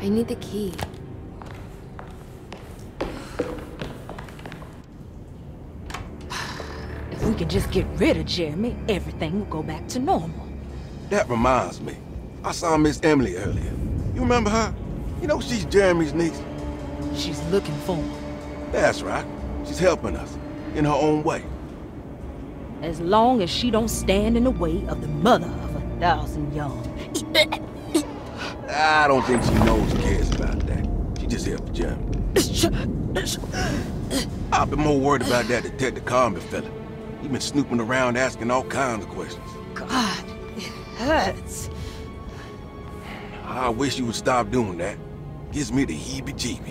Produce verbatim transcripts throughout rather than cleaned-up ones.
I need the key. If we can just get rid of Jeremy, everything will go back to normal. That reminds me. I saw Miss Emily earlier. You remember her? You know she's Jeremy's niece. She's looking for him. That's right. She's helping us, in her own way. As long as she don't stand in the way of the mother of a thousand young. I don't think she knows or cares about that. She just here for Jeremy. I've been more worried about that Detective Carmen fella. He's been snooping around asking all kinds of questions. God, it hurts. I wish you would stop doing that. Gives me the heebie-jeebies.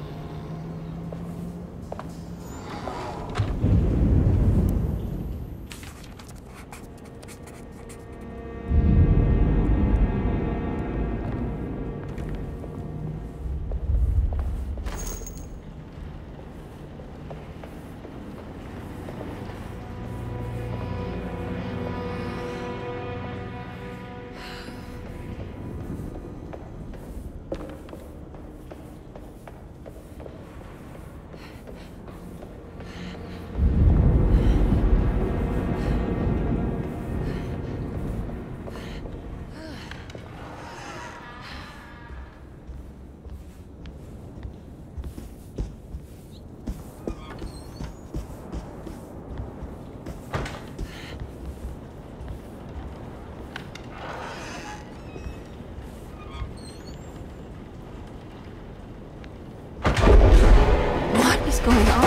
Going on?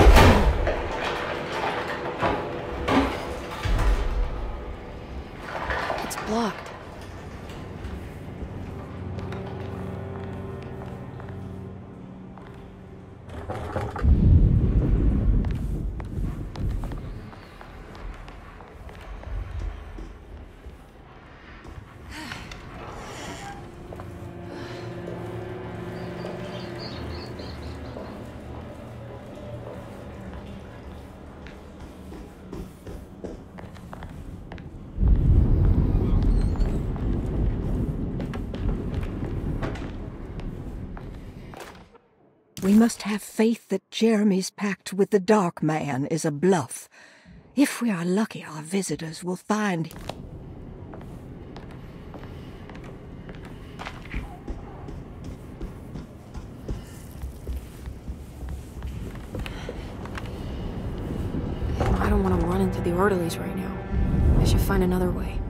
It's blocked. We must have faith that Jeremy's pact with the Dark Man is a bluff. If we are lucky, our visitors will find him. I don't want to run into the orderlies right now. I should find another way.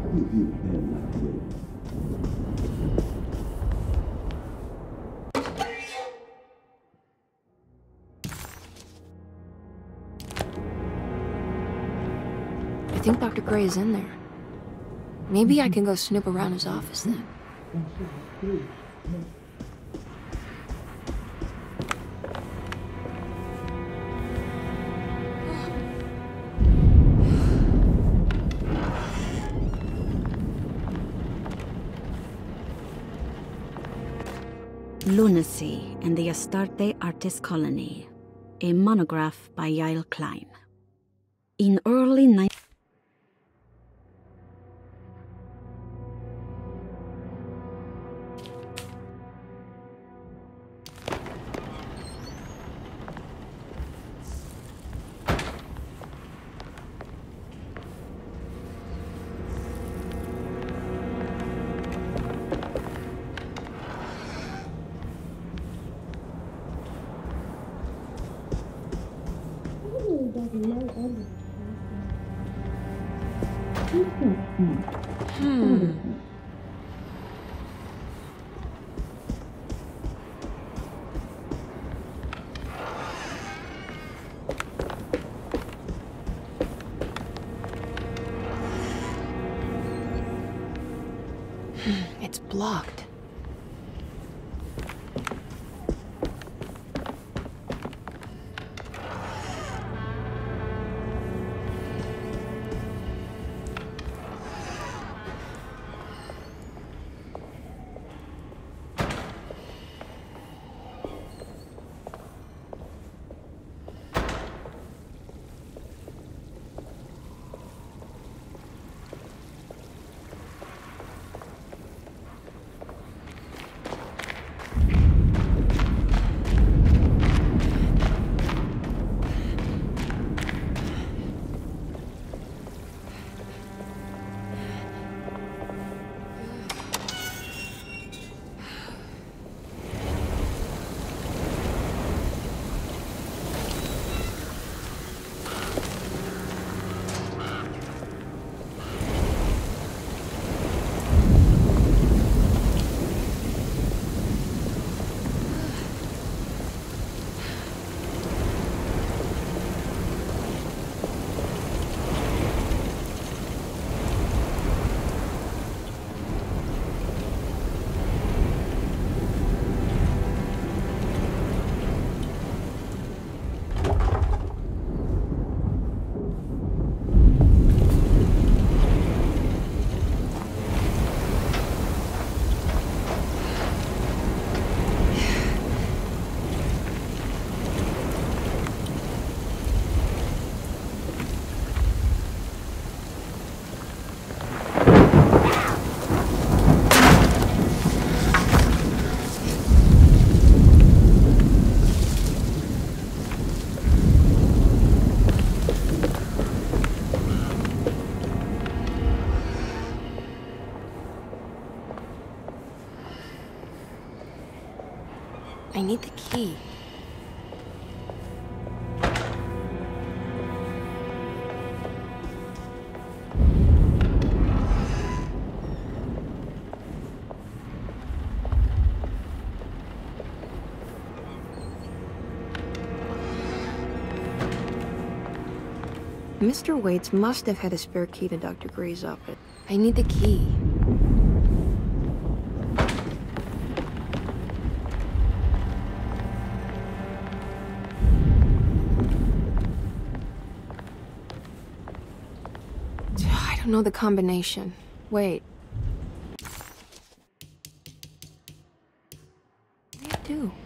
I think Doctor Gray is in there. Maybe I can go snoop around his office then. Lunacy in the Astarte Artist Colony, a monograph by Yael Klein. In early nineteen Hmm. It's blocked. need the key. Mister Waits must have had a spare key to Doctor Gray's office. I need the key. I don't know the combination. Wait. What do you do?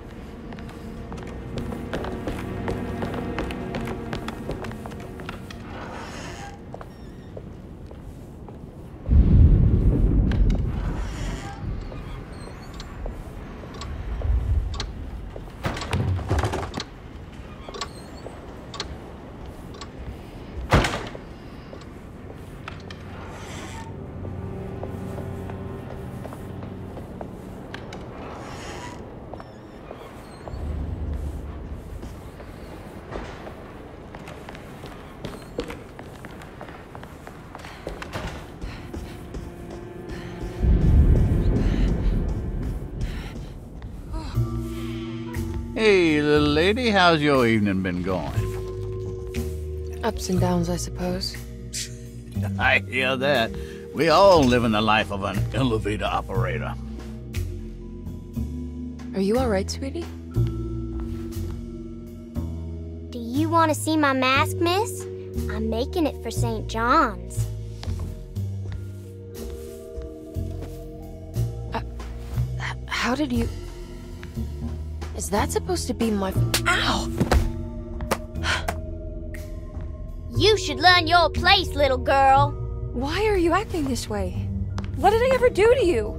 Hey, little lady, how's your evening been going? Ups and downs, I suppose. I hear that. We all live in the life of an elevator operator. Are you all right, sweetie? Do you want to see my mask, miss? I'm making it for Saint John's. Uh, how did you... Is that supposed to be my... Ow! You should learn your place, little girl. Why are you acting this way? What did I ever do to you?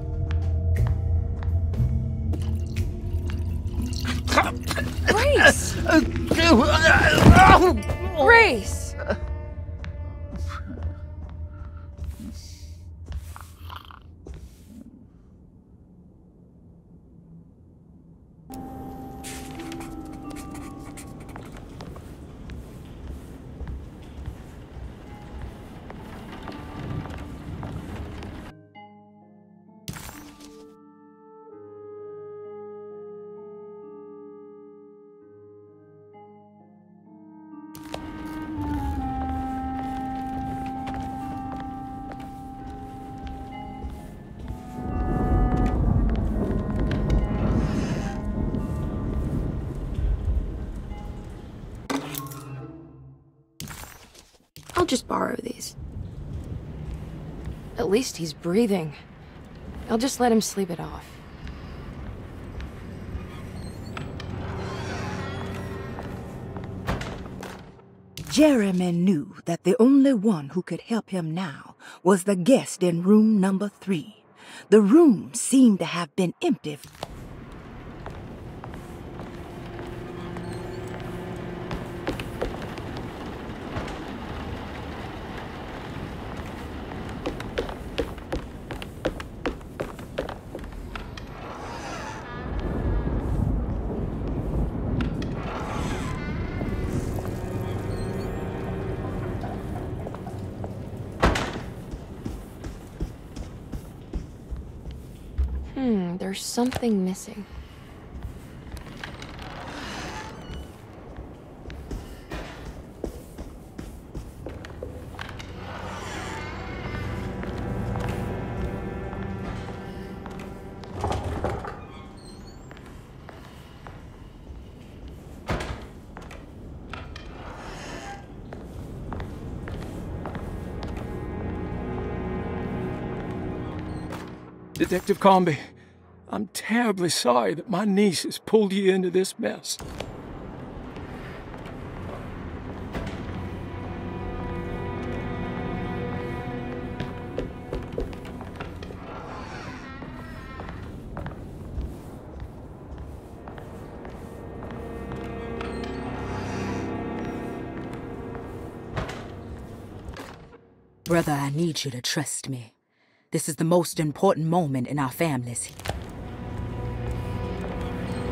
Grace! Grace! I'll just borrow these. At least he's breathing. I'll just let him sleep it off. Jeremy knew that the only one who could help him now was the guest in room number three. The room seemed to have been empty. Hmm, there's something missing. Detective Comby, I'm terribly sorry that my niece has pulled you into this mess. Brother, I need you to trust me. This is the most important moment in our family's.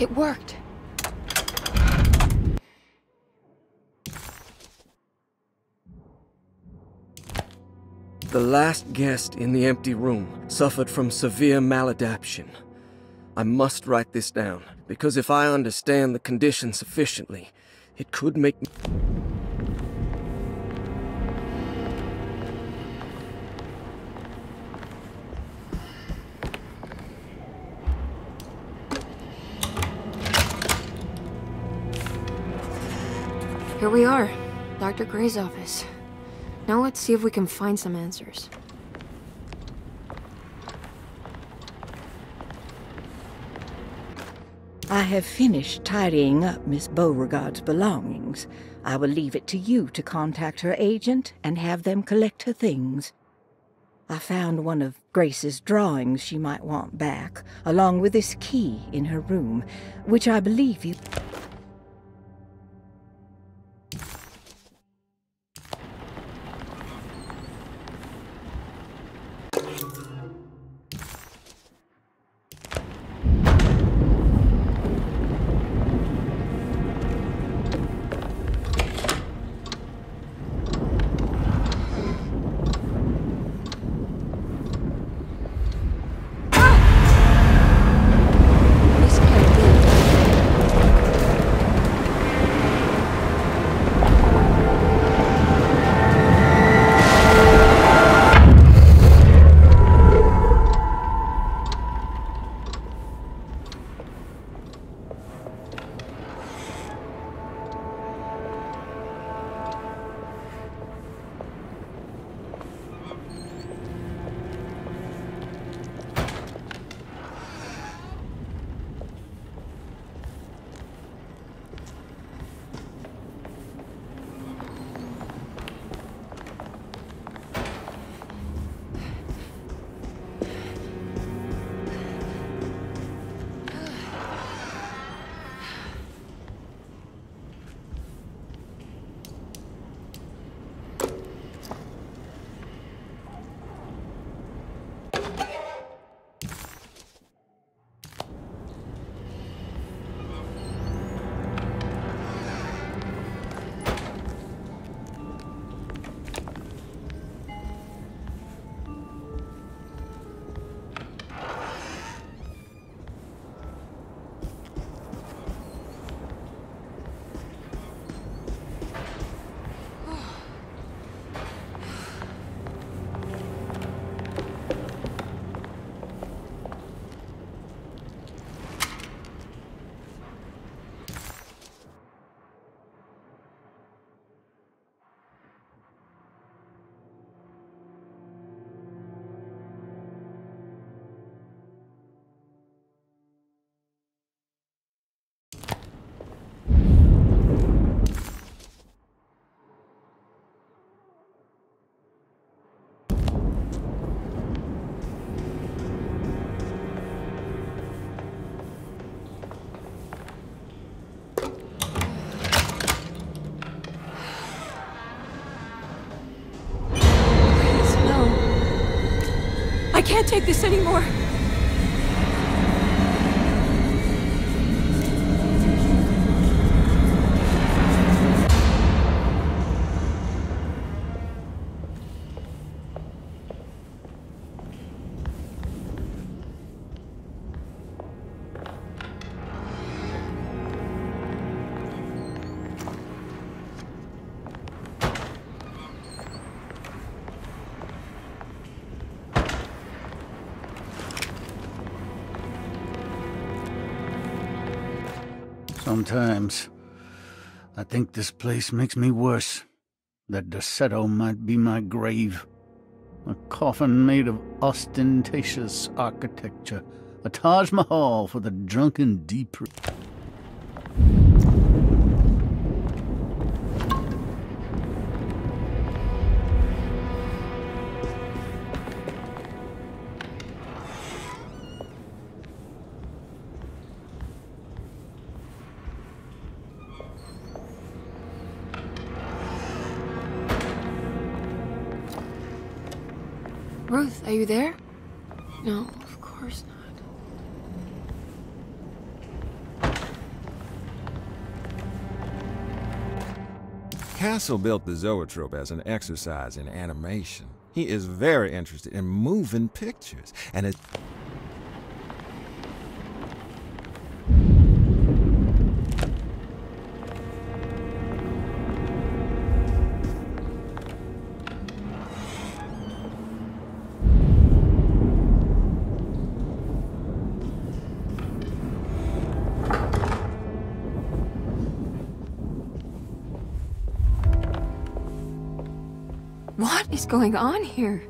It worked. The last guest in the empty room suffered from severe maladaptation. I must write this down, because if I understand the condition sufficiently, it could make me... Here we are, Doctor Gray's office. Now let's see if we can find some answers. I have finished tidying up Miss Beauregard's belongings. I will leave it to you to contact her agent and have them collect her things. I found one of Grace's drawings she might want back, along with this key in her room, which I believe you... I can't take this anymore. Sometimes, I think this place makes me worse. That Desetto might be my grave. A coffin made of ostentatious architecture. A Taj Mahal for the drunken deep... Ruth, are you there? No, of course not. Castle built the zoetrope as an exercise in animation. He is very interested in moving pictures, and it... What is going on here?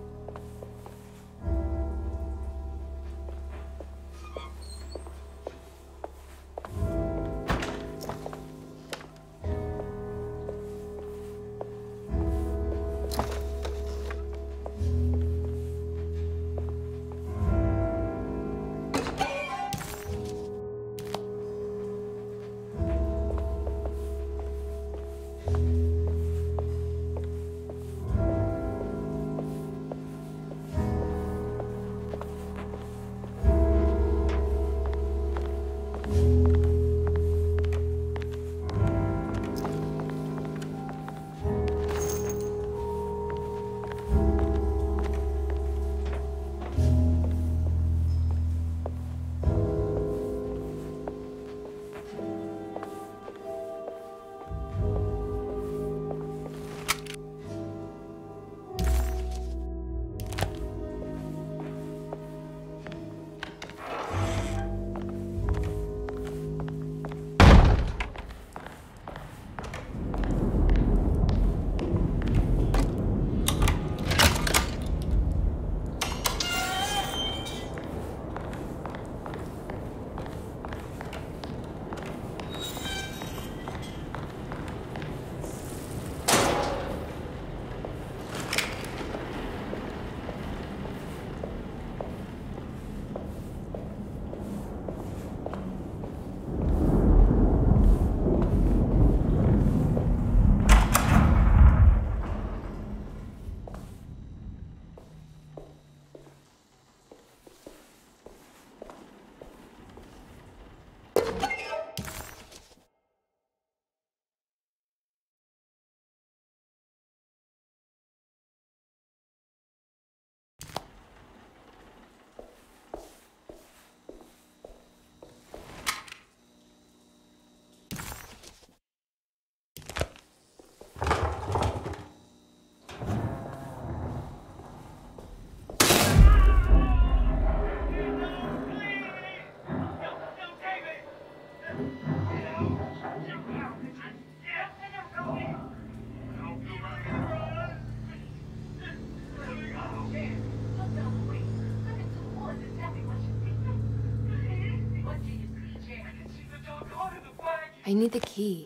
I need the key.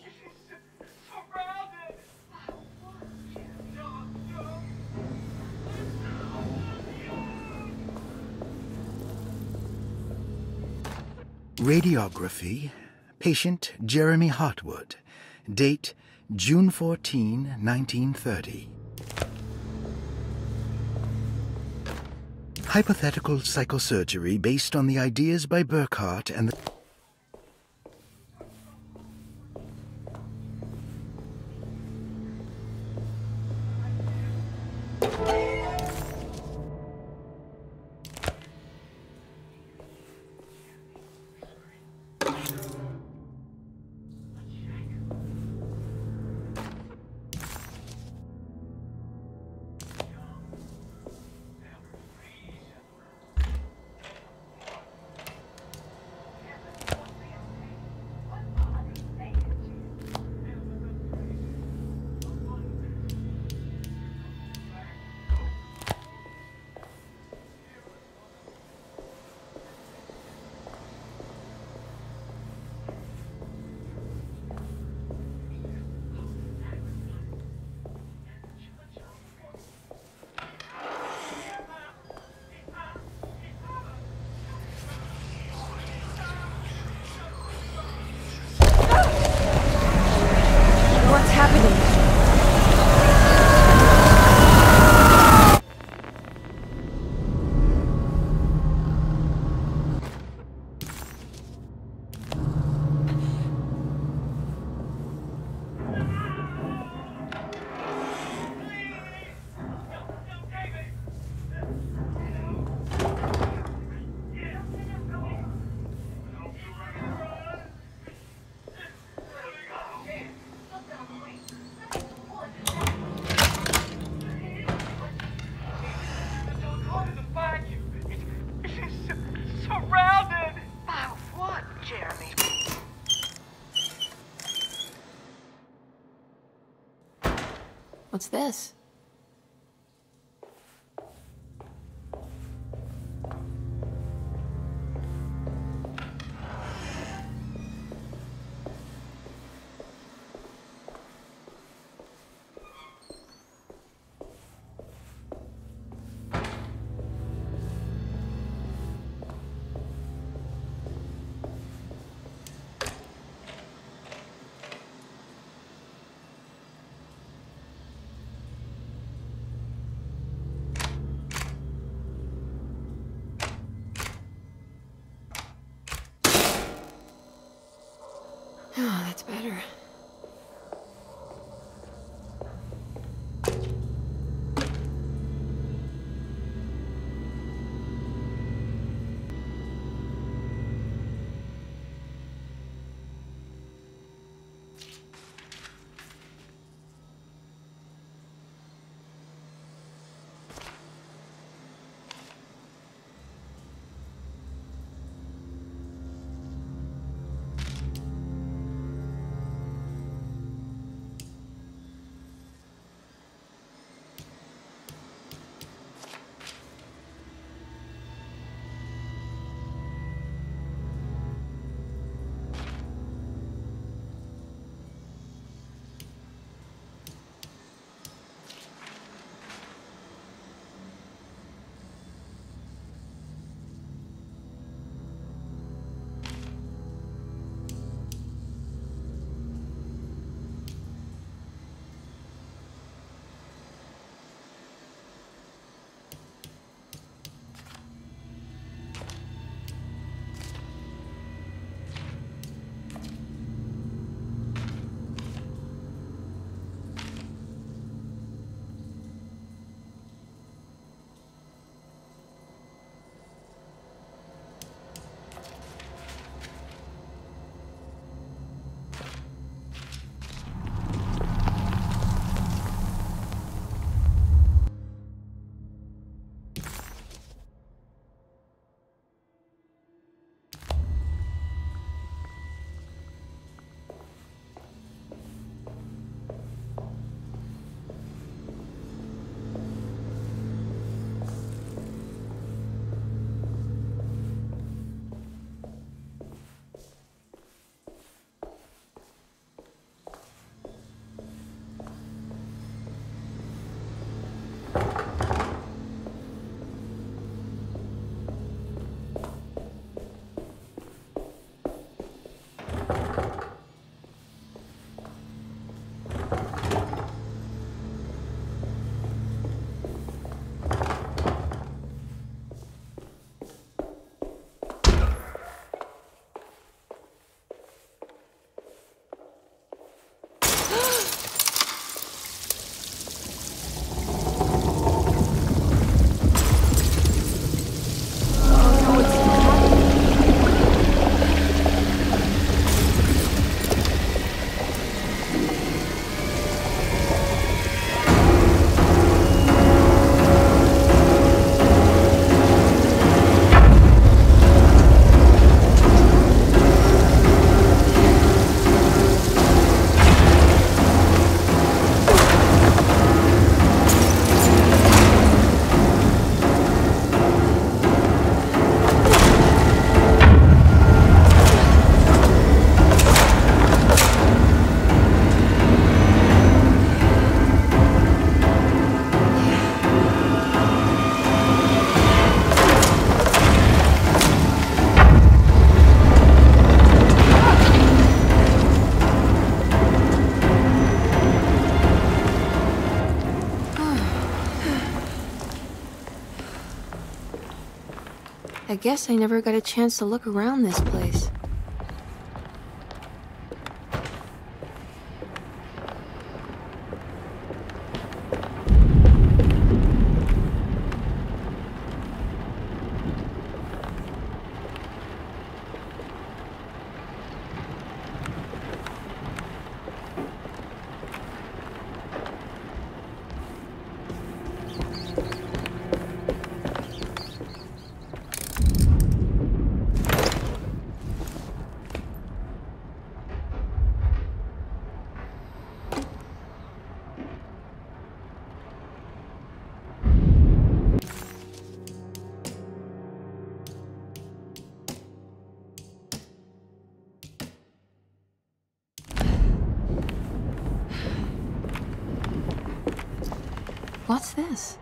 Radiography. Patient Jeremy Hartwood. Date June fourteenth, nineteen thirty. Hypothetical psychosurgery based on the ideas by Burkhart and the... Jeremy. What's this? Oh, that's better. I guess I never got a chance to look around this place. What's this?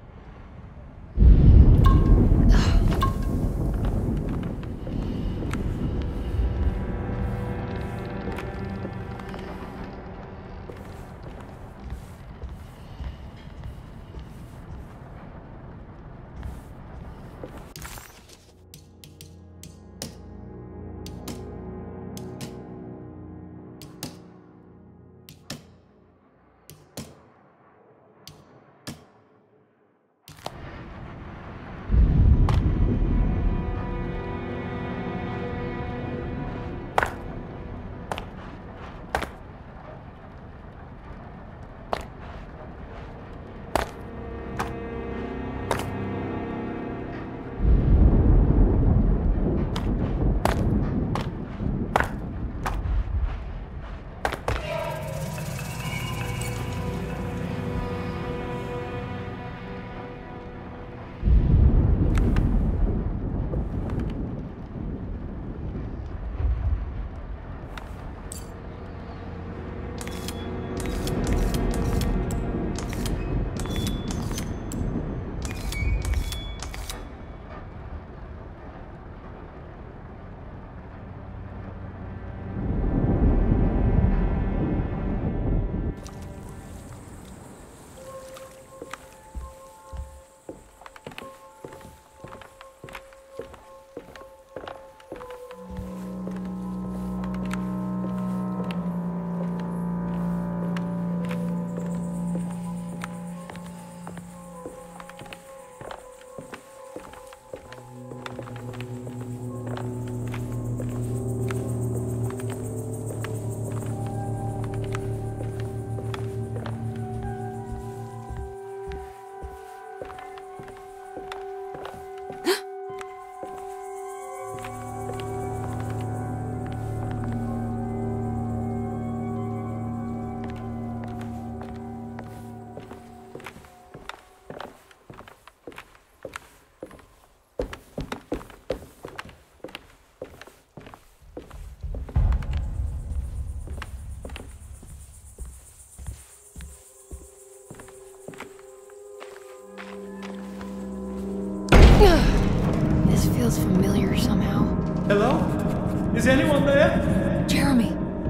This feels familiar somehow. Hello? Is anyone there? Jeremy,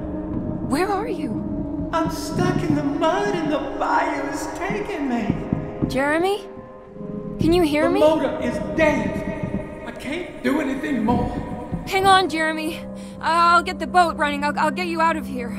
where are you? I'm stuck in the mud and the bayou is taking me. Jeremy? Can you hear the me? The motor is dead. I can't do anything more. Hang on, Jeremy. I'll get the boat running. I'll, I'll get you out of here.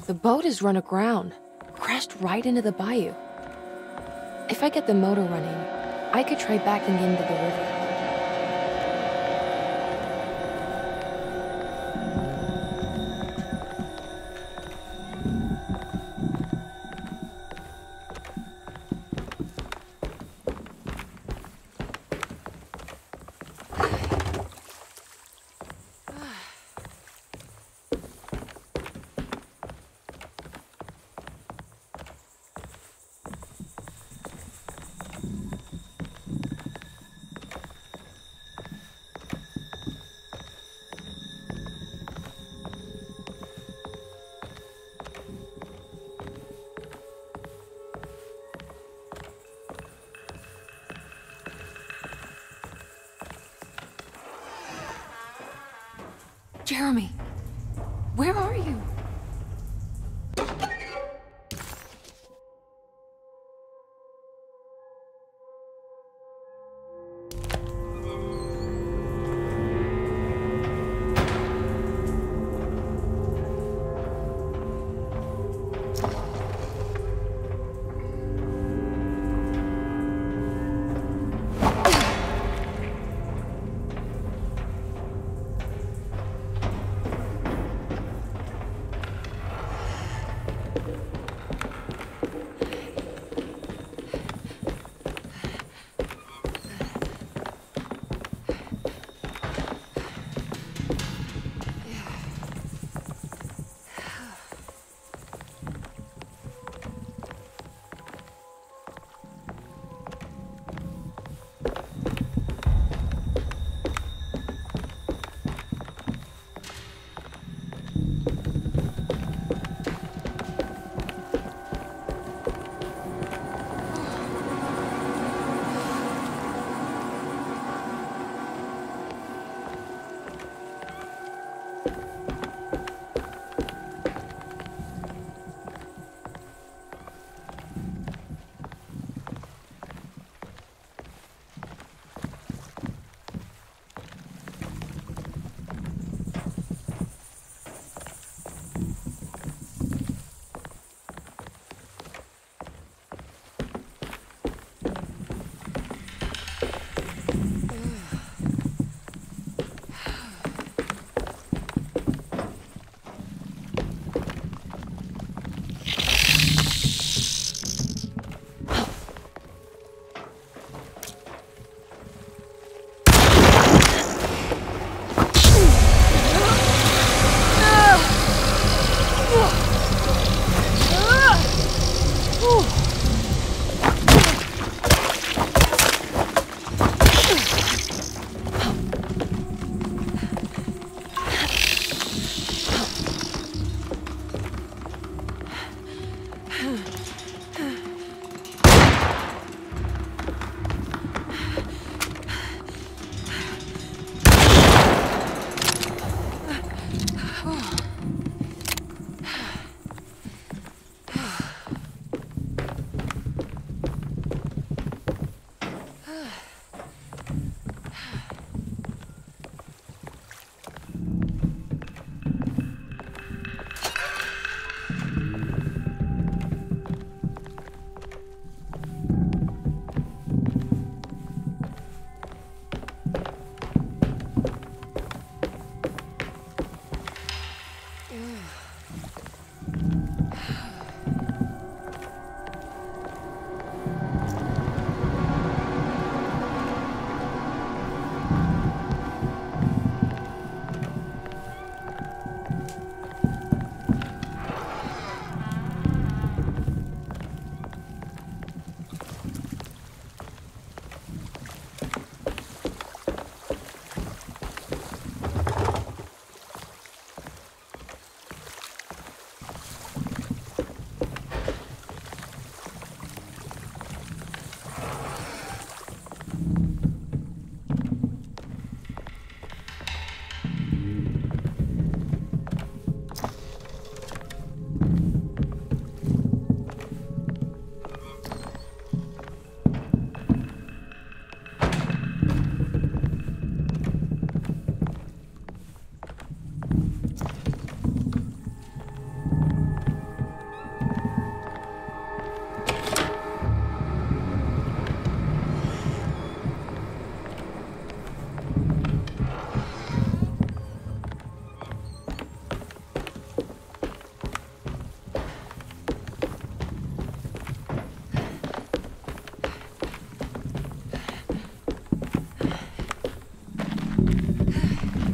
The boat is run aground, crashed right into the bayou. If I get the motor running, I could try backing into the river. Jeremy, where are you?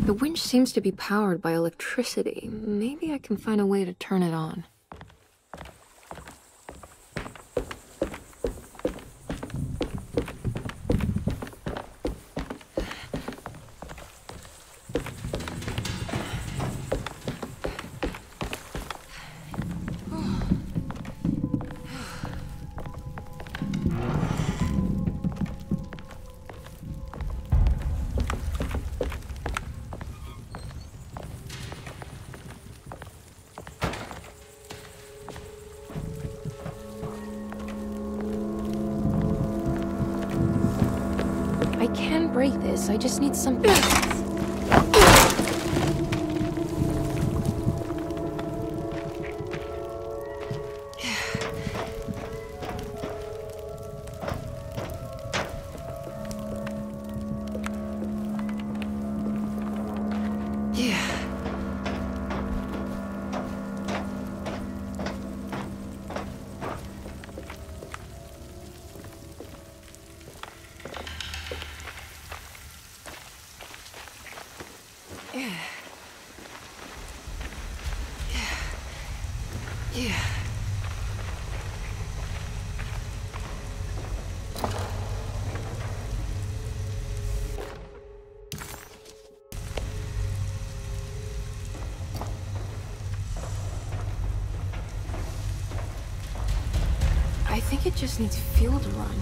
The winch seems to be powered by electricity. Maybe I can find a way to turn it on. I can break this, I just need something. Yeah. I think it just needs fuel to run.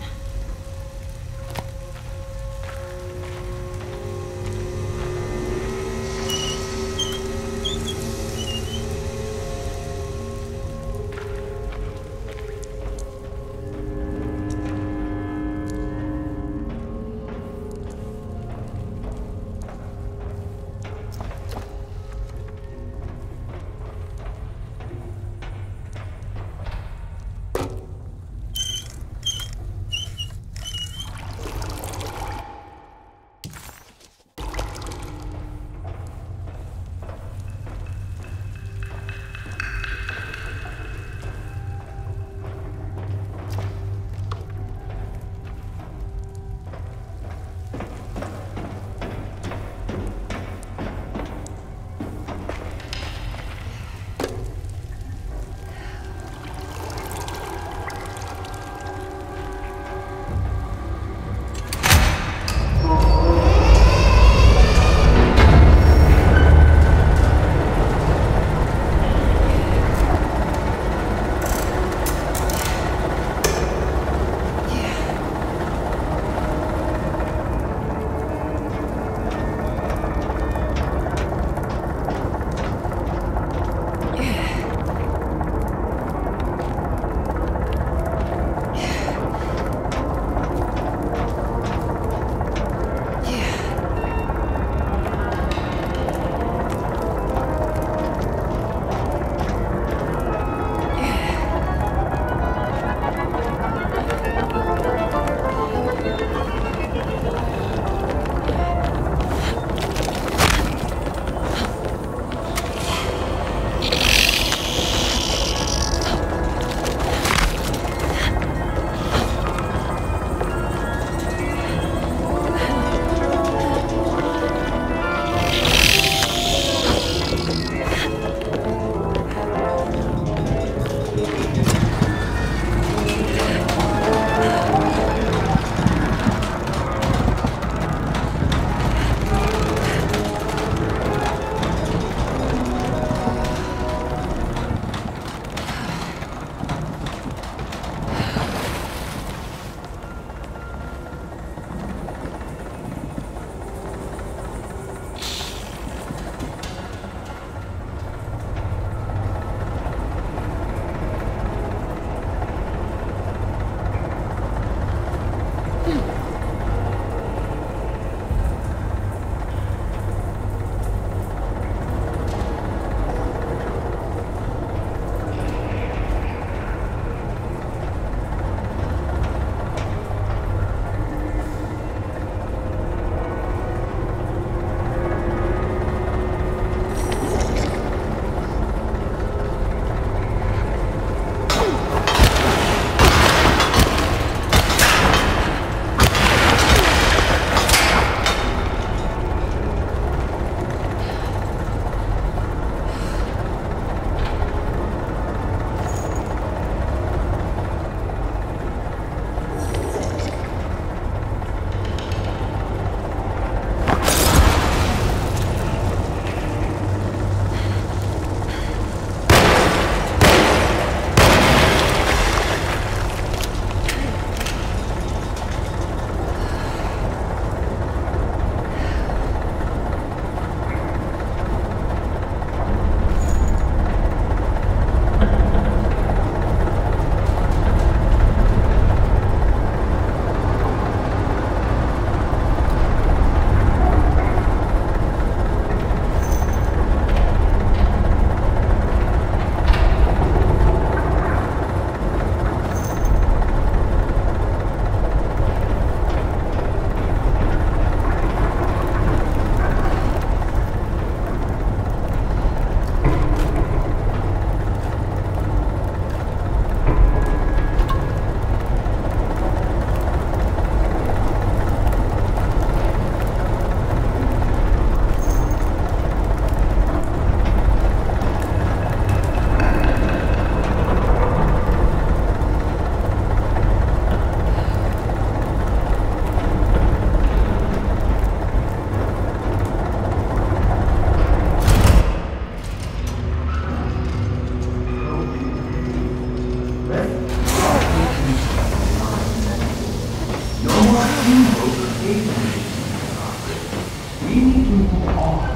need to move on.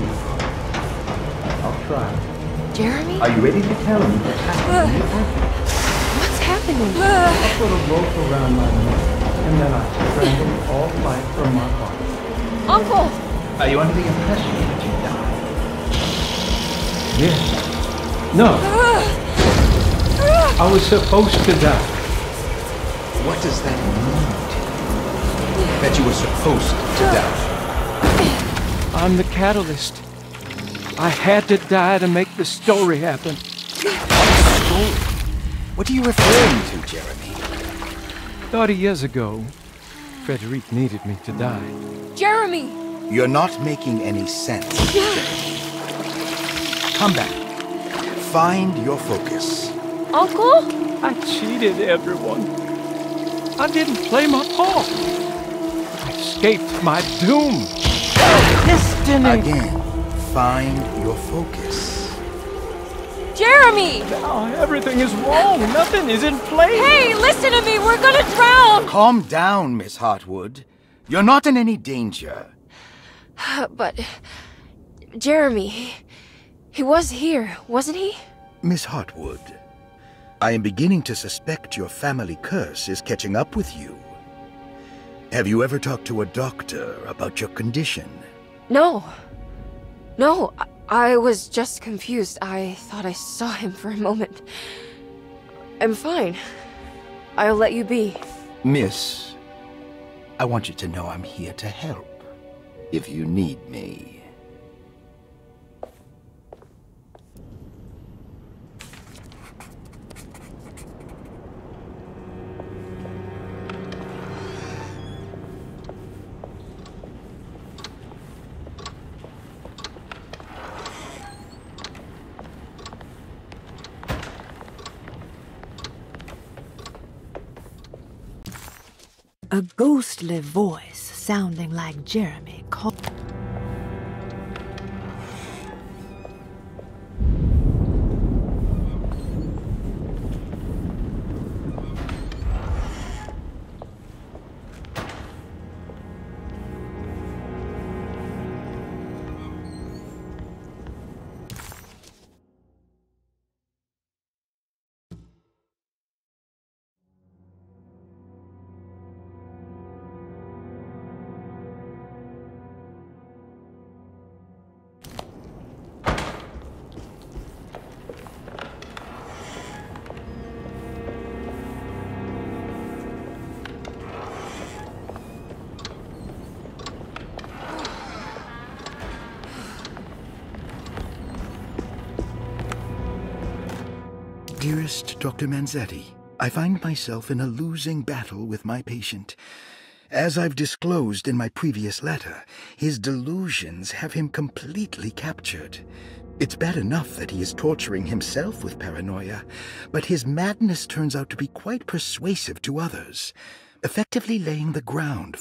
I'll try. Jeremy? Are you ready to tell me what's happening? What's happening? I put a rope around my neck, and then I strangled all life from my body. Uncle! Are you under the impression that you died? Yes. No. I was supposed to die. What does that mean? That you were supposed to die? I'm the catalyst. I had to die to make the story happen. What story? What are you referring to, Jeremy? Thirty years ago, Frederic needed me to die. Jeremy! You're not making any sense, Jeremy. Come back. Find your focus. Uncle? I cheated everyone. I didn't play my part. I escaped my doom. Destiny! Again, find your focus. Jeremy! Now everything is wrong. Nothing is in place. Hey, listen to me! We're gonna drown! Calm down, Miss Hartwood. You're not in any danger. But... Jeremy, he, he was here, wasn't he? Miss Hartwood, I am beginning to suspect your family curse is catching up with you. Have you ever talked to a doctor about your condition? No. No, I, I was just confused. I thought I saw him for a moment. I'm fine. I'll let you be. Miss, I want you to know I'm here to help, if you need me. A ghostly voice sounding like Jeremy called. Dearest Doctor Manzetti, I find myself in a losing battle with my patient. As I've disclosed in my previous letter, his delusions have him completely captured. It's bad enough that he is torturing himself with paranoia, but his madness turns out to be quite persuasive to others, effectively laying the ground.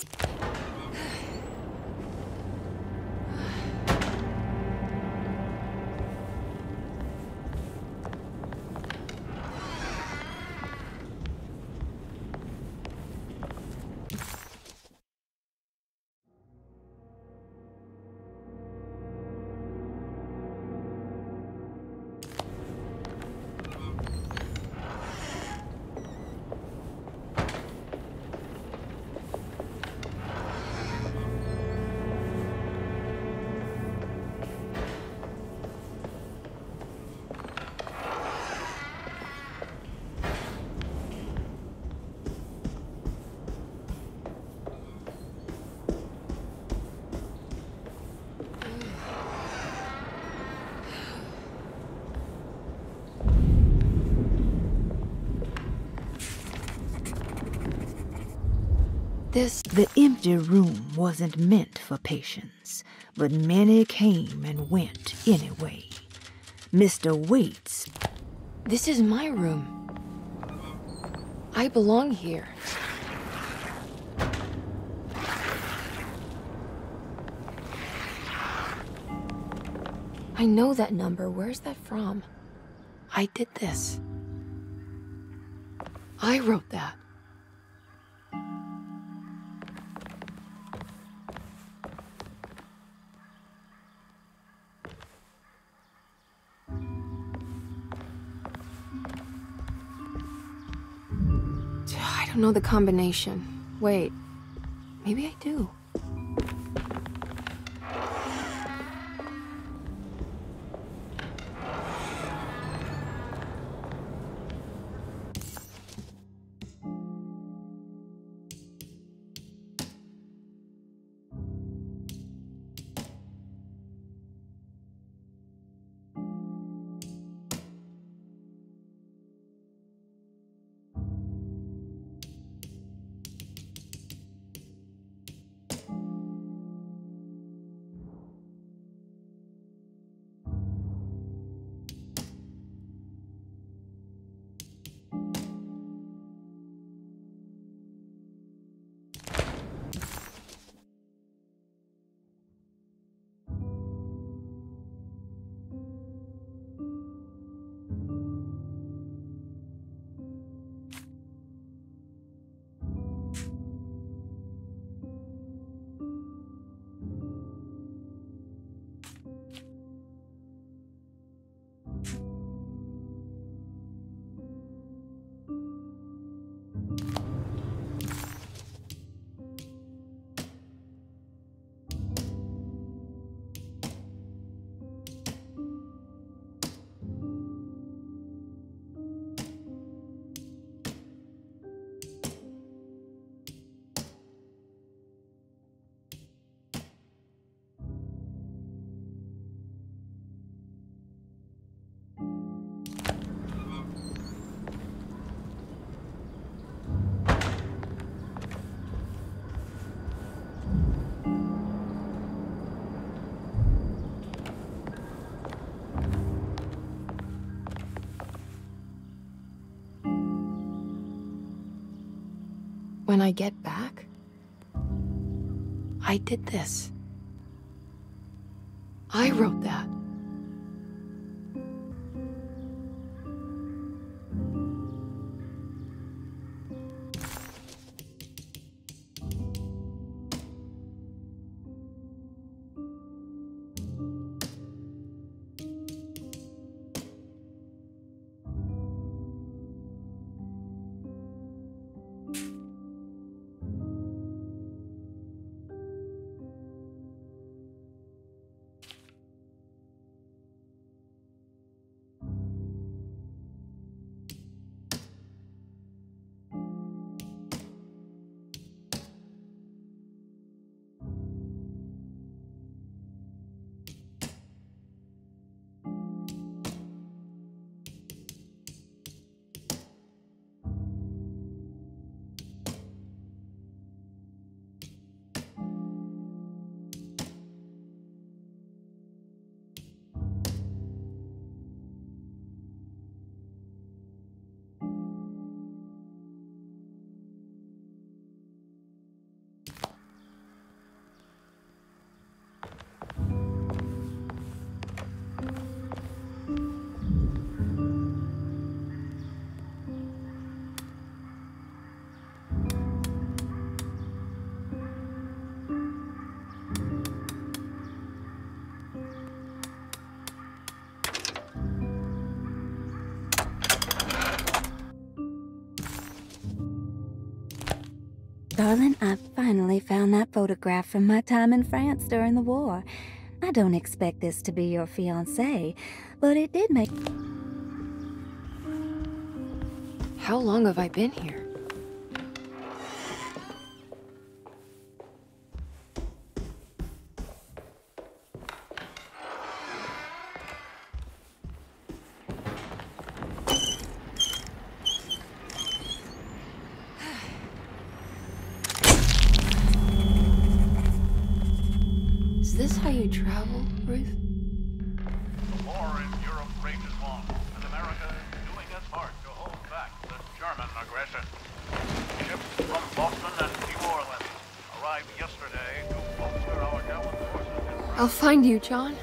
This... The empty room wasn't meant for patients, but many came and went anyway. Mister Waits. This is my room. I belong here. I know that number. Where's that from? I did this. I wrote that. don't know the combination. Wait, maybe I do. When I get back, I did this. I wrote that. Darling, I finally found that photograph from my time in France during the war. I don't expect this to be your fiancé, but it did make... How long have I been here? Is this how you travel, Ruth? The war in Europe rages on, and America is doing its part to hold back the German aggression. Ships from Boston and New Orleans arrived yesterday to bolster our gallant forces. I'll find you, John.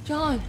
John.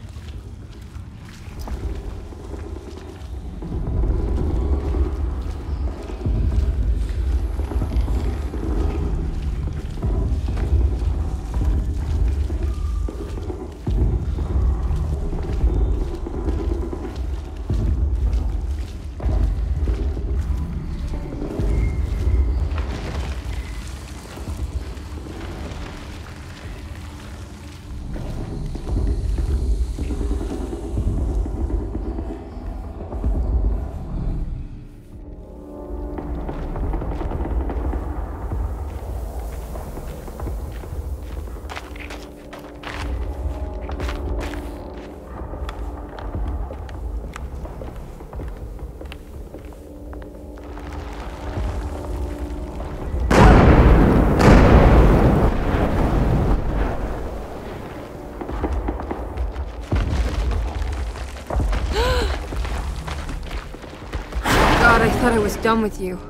God, I thought I was done with you.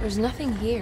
There's nothing here.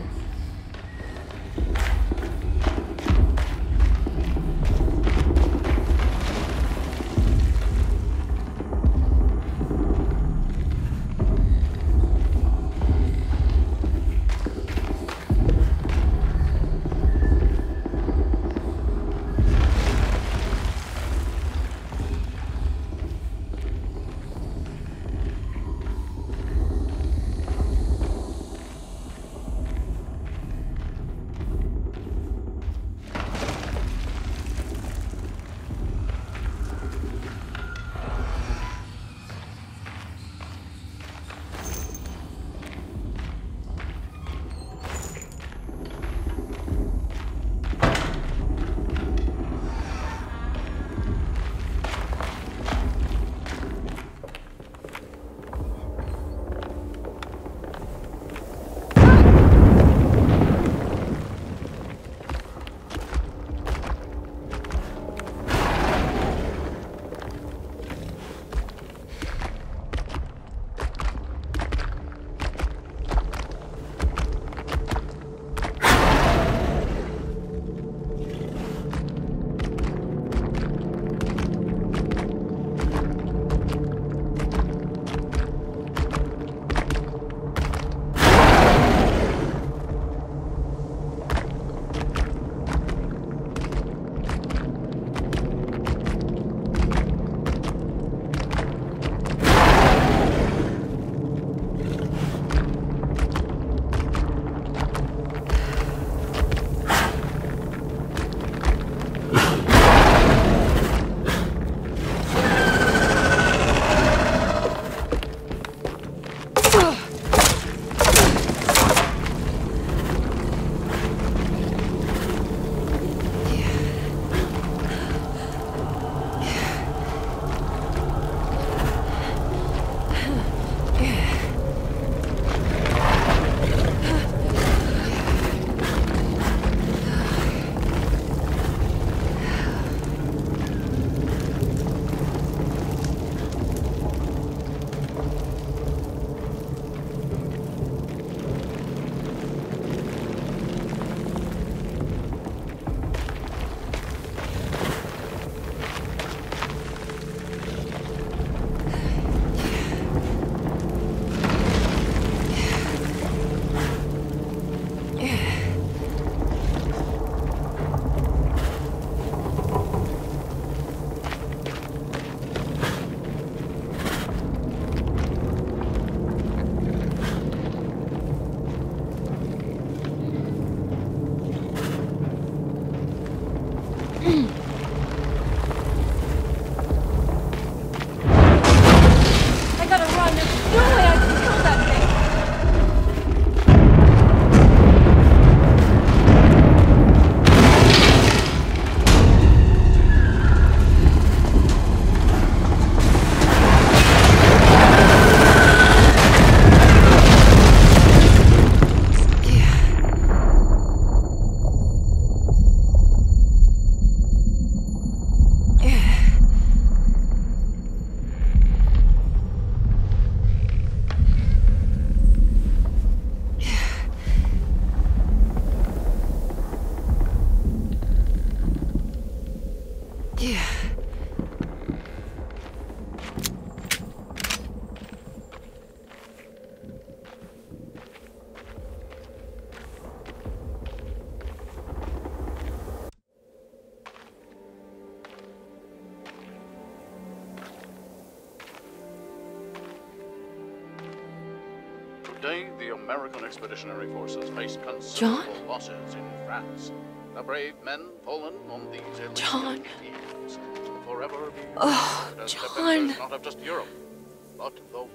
Today, the American Expeditionary Forces face considerable John? losses in France. The brave men fallen on these John. fields will forever be Oh, as John. defenders not of just Europe, but the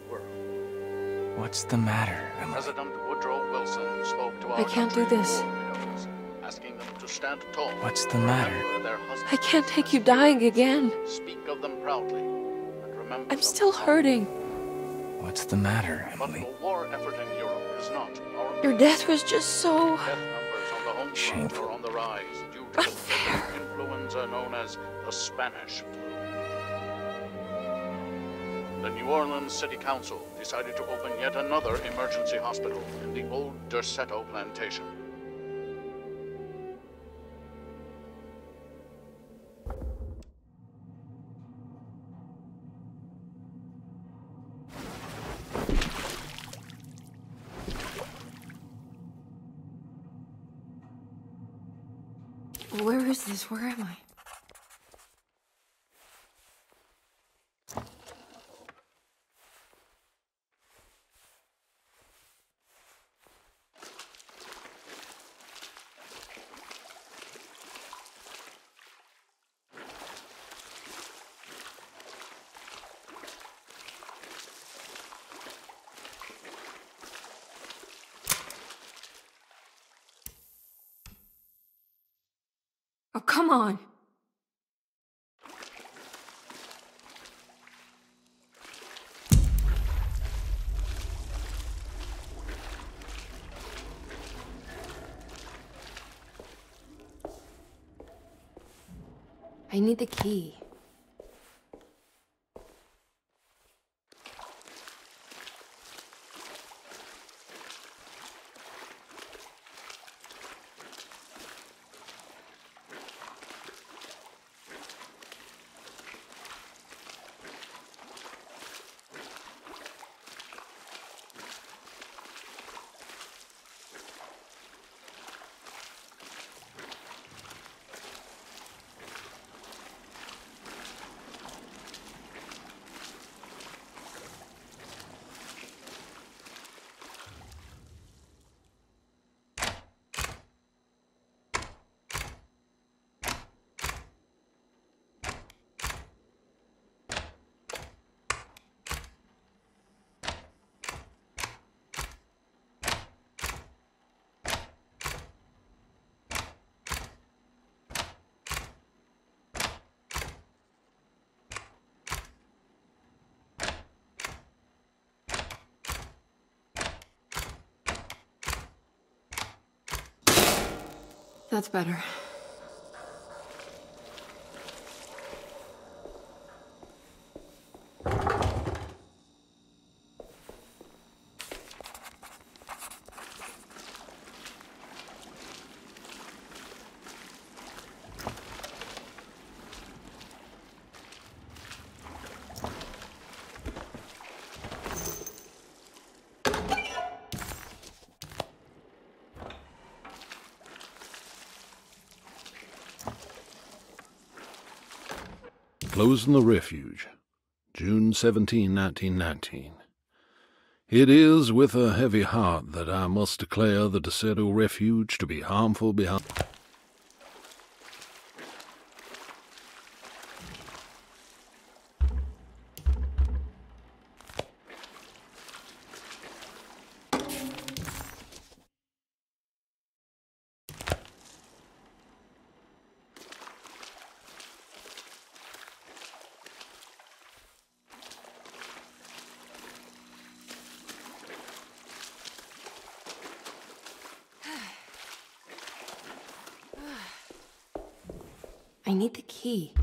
world. What's the matter, Emily? President Woodrow Wilson spoke to our I can't do country's this. war widows, asking them to stand tall. What's the matter? Remember their husbands. I can't take you dying again. Speak of them proudly, and remember I'm them still fondly. hurting. What's the matter, But Emily? the war effort in Europe is not our Your death was just so death numbers on the home front Shameful. are on the rise due to unfair. the influenza known as the Spanish flu. the New Orleans City Council decided to open yet another emergency hospital in the old Derceto plantation. Where is this? Where am I? Oh, come on! I need the key. That's better. Closing the Refuge, June seventeenth, nineteen nineteen. It is with a heavy heart that I must declare the Derceto Refuge to be harmful beyond... I need the key.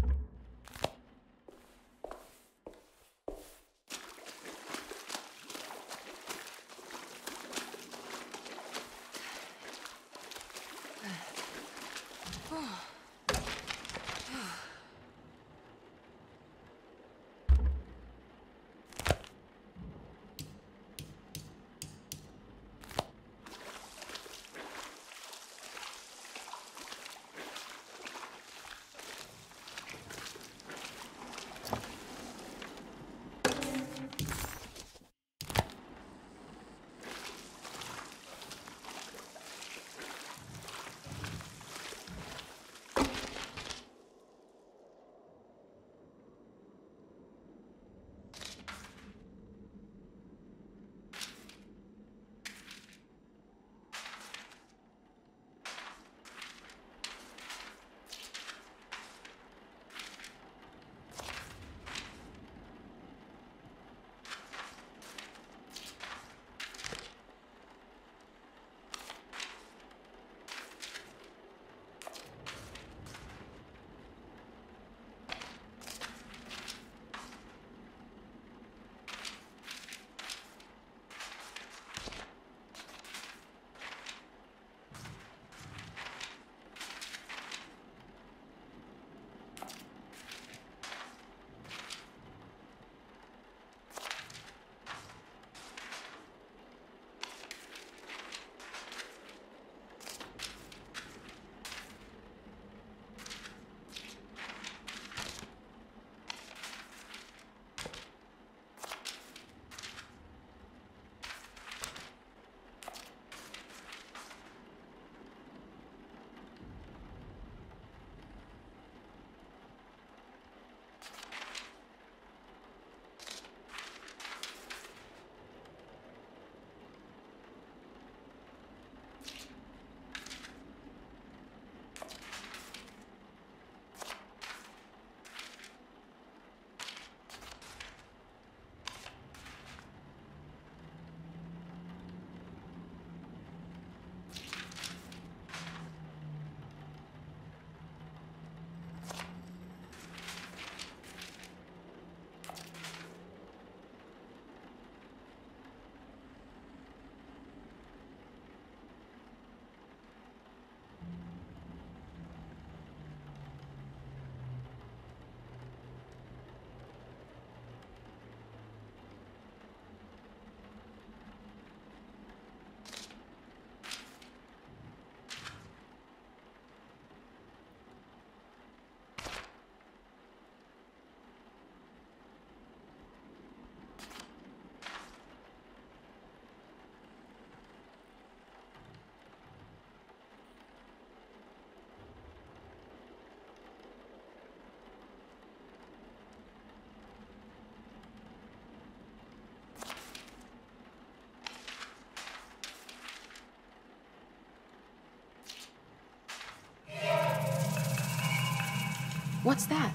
What's that?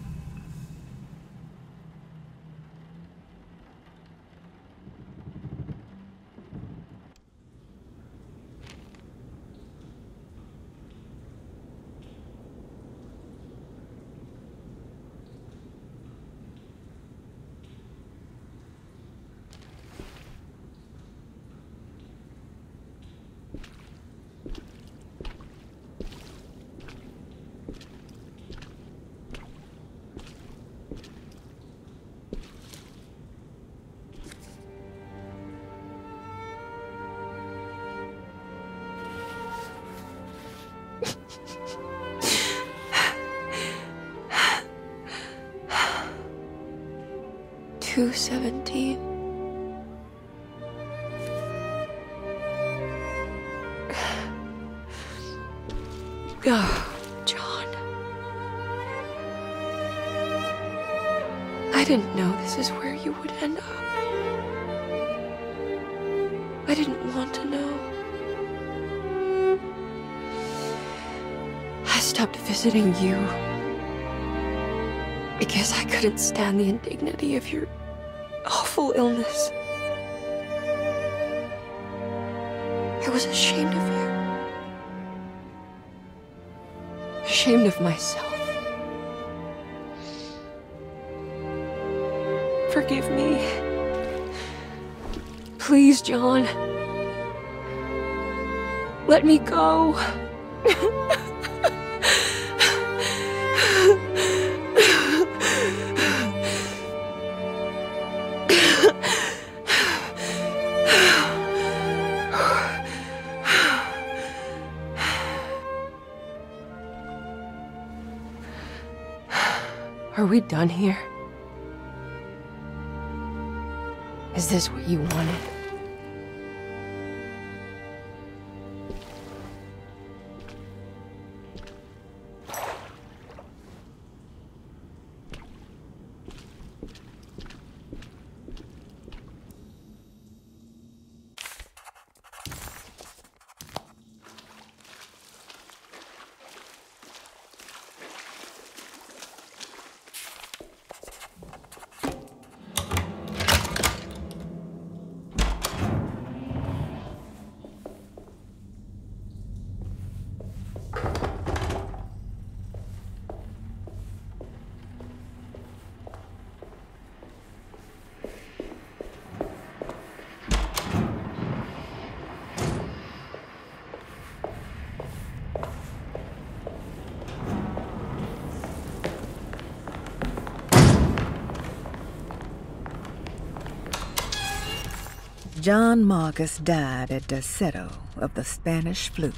two seventeen. Oh, John. I didn't know this is where you would end up. I didn't want to know. I stopped visiting you because I couldn't stand the indignity of your awful illness. I was ashamed of you. Ashamed of myself. Forgive me. Please, John. Let me go. Are we done here? Is this what you wanted? John Marcus died at Deseto of the Spanish flu.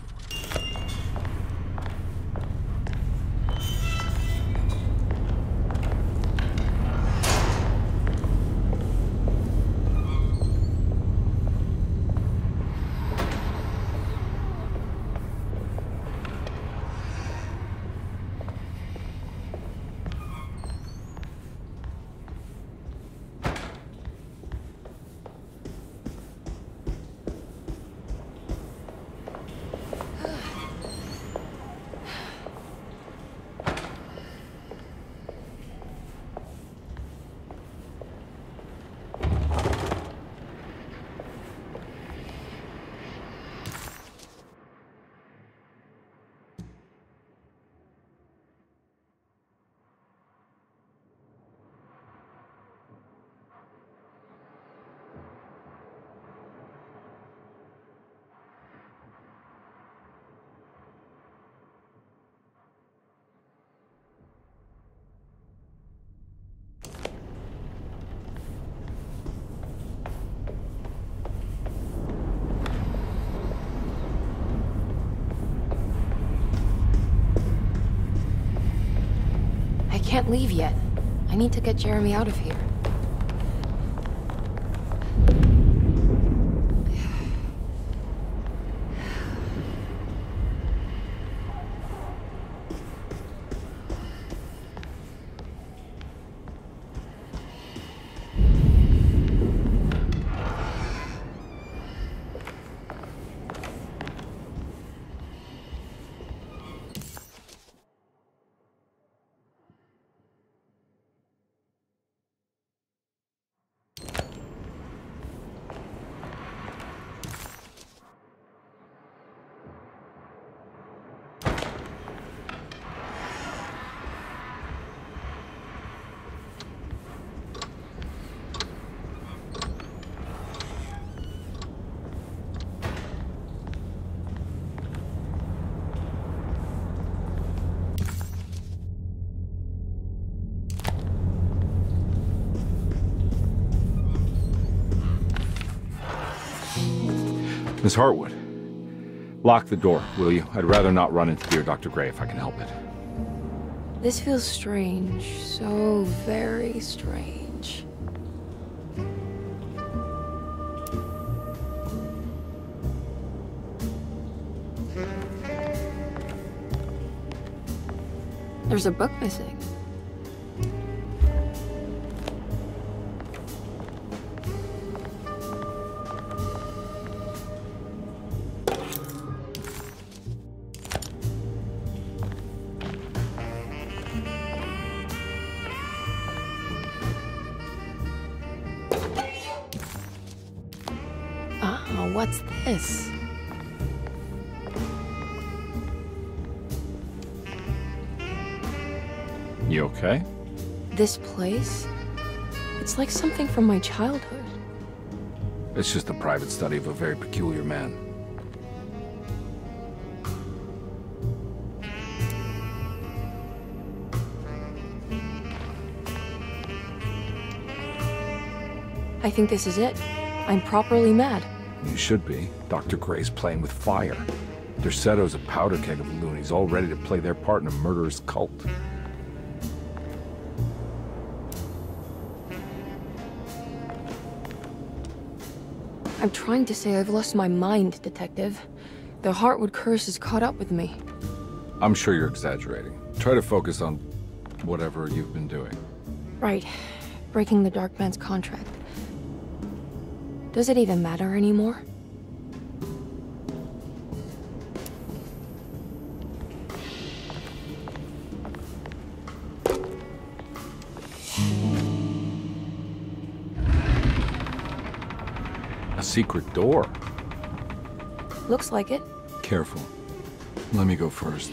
I can't leave yet. I need to get Jeremy out of here. Miss Hartwood, lock the door, will you? I'd rather not run into dear Doctor Gray if I can help it. This feels strange. So very strange. There's a book missing. Oh, what's this? You okay? This place? It's like something from my childhood. It's just a private study of a very peculiar man. I think this is it. I'm properly mad. You should be. Doctor Gray's playing with fire. Derceto's a powder keg of loonies, all ready to play their part in a murderous cult. I'm trying to say I've lost my mind, Detective. The Heartwood curse has caught up with me. I'm sure you're exaggerating. Try to focus on whatever you've been doing. Right. Breaking the Dark Man's contract. Does it even matter anymore? A secret door. Looks like it. Careful. Let me go first.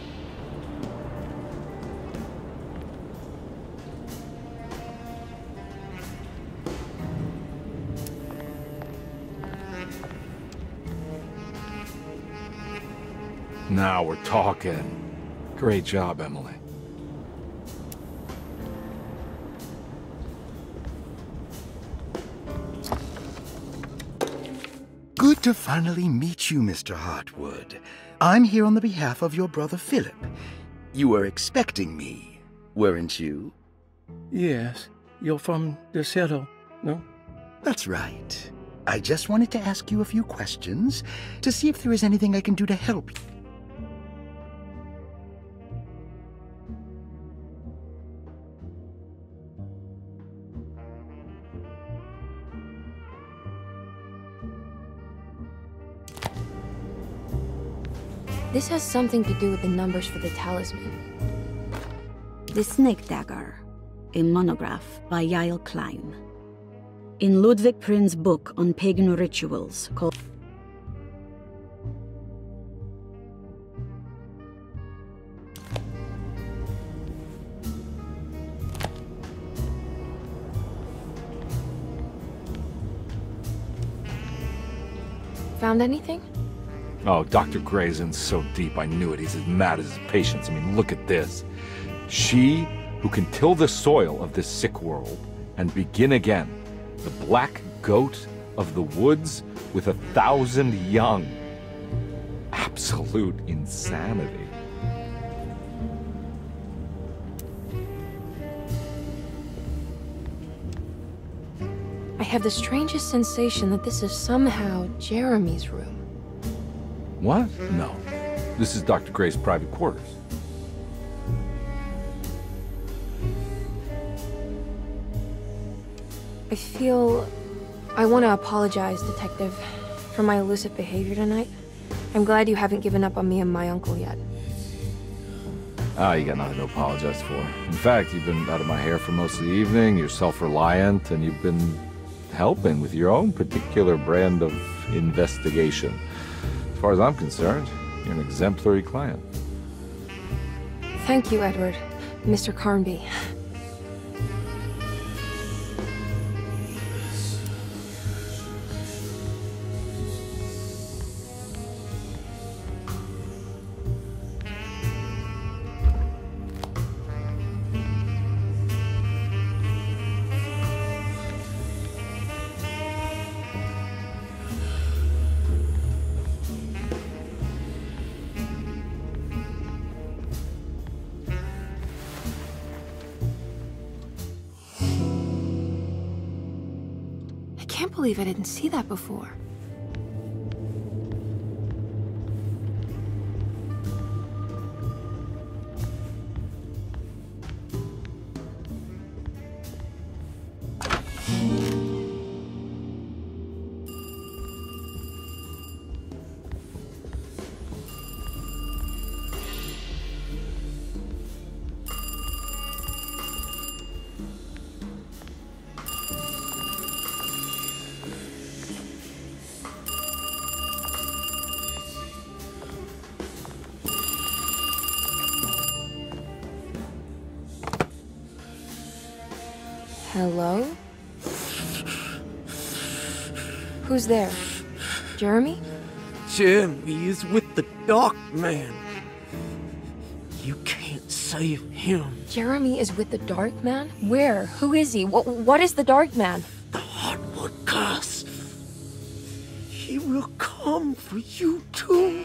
Now we're talking. Great job, Emily. Good to finally meet you, Mister Hartwood. I'm here on the behalf of your brother Philip. You were expecting me, weren't you? Yes. You're from Derceto, no? That's right. I just wanted to ask you a few questions to see if there is anything I can do to help you. This has something to do with the numbers for the talisman. The Snake Dagger, a monograph by Yael Klein. In Ludwig Prin's book on pagan rituals called Found anything? Oh, Doctor Gray's in so deep, I knew it. He's as mad as his patients. I mean, look at this. She who can till the soil of this sick world and begin again. The black goat of the woods with a thousand young. Absolute insanity. I have the strangest sensation that this is somehow Jeremy's room. What? No. This is Doctor Gray's private quarters. I feel... I want to apologize, Detective, for my elusive behavior tonight. I'm glad you haven't given up on me and my uncle yet. Ah, you got nothing to apologize for. In fact, you've been out of my hair for most of the evening, you're self-reliant, and you've been helping with your own particular brand of investigation. As far as I'm concerned, you're an exemplary client. Thank you, Edward. Mister Carnby. can't believe I didn't see that before. Hello? Who's there? Jeremy? Jeremy is with the Dark Man. You can't save him. Jeremy is with the Dark Man? Where? Who is he? What, what is the Dark Man? The Heartwood Curse. He will come for you too.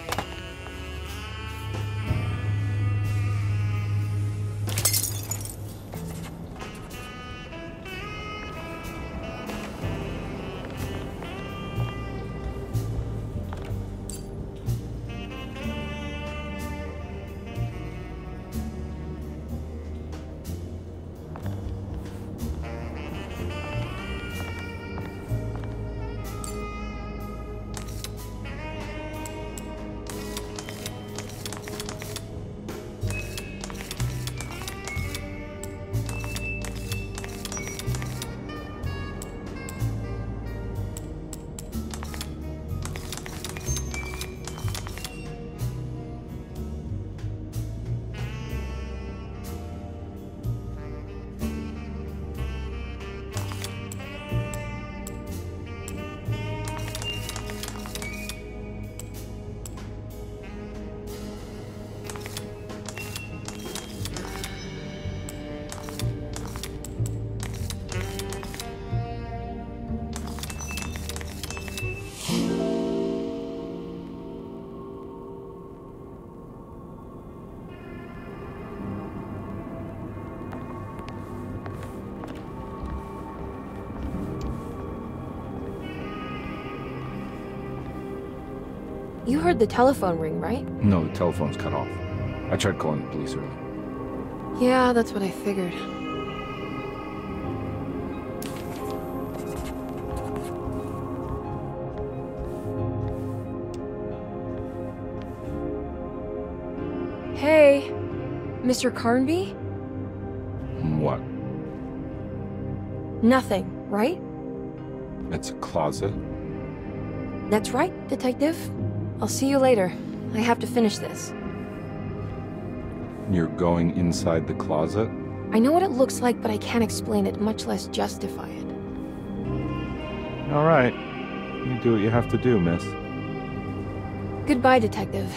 You heard the telephone ring, right? No, the telephone's cut off. I tried calling the police earlier. Yeah, that's what I figured. Hey, Mister Carnby? What? Nothing, right? It's a closet? That's right, Detective. I'll see you later. I have to finish this. You're going inside the closet? I know what it looks like, but I can't explain it, much less justify it. All right. You do what you have to do, miss. Goodbye, Detective.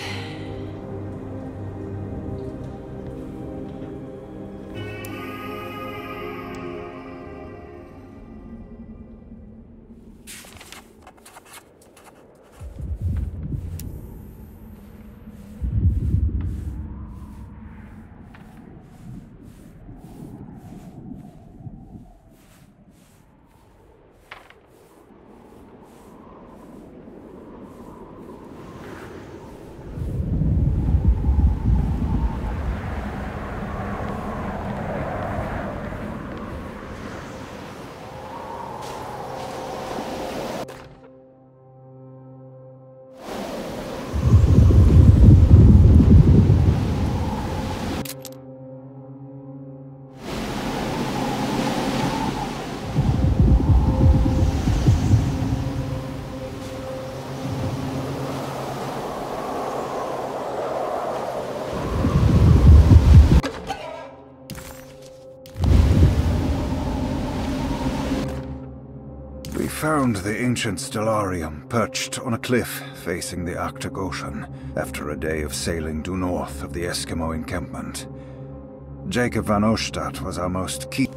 Found the ancient stellarium perched on a cliff facing the Arctic Ocean after a day of sailing due north of the Eskimo encampment. Jacob van Oostad was our most key...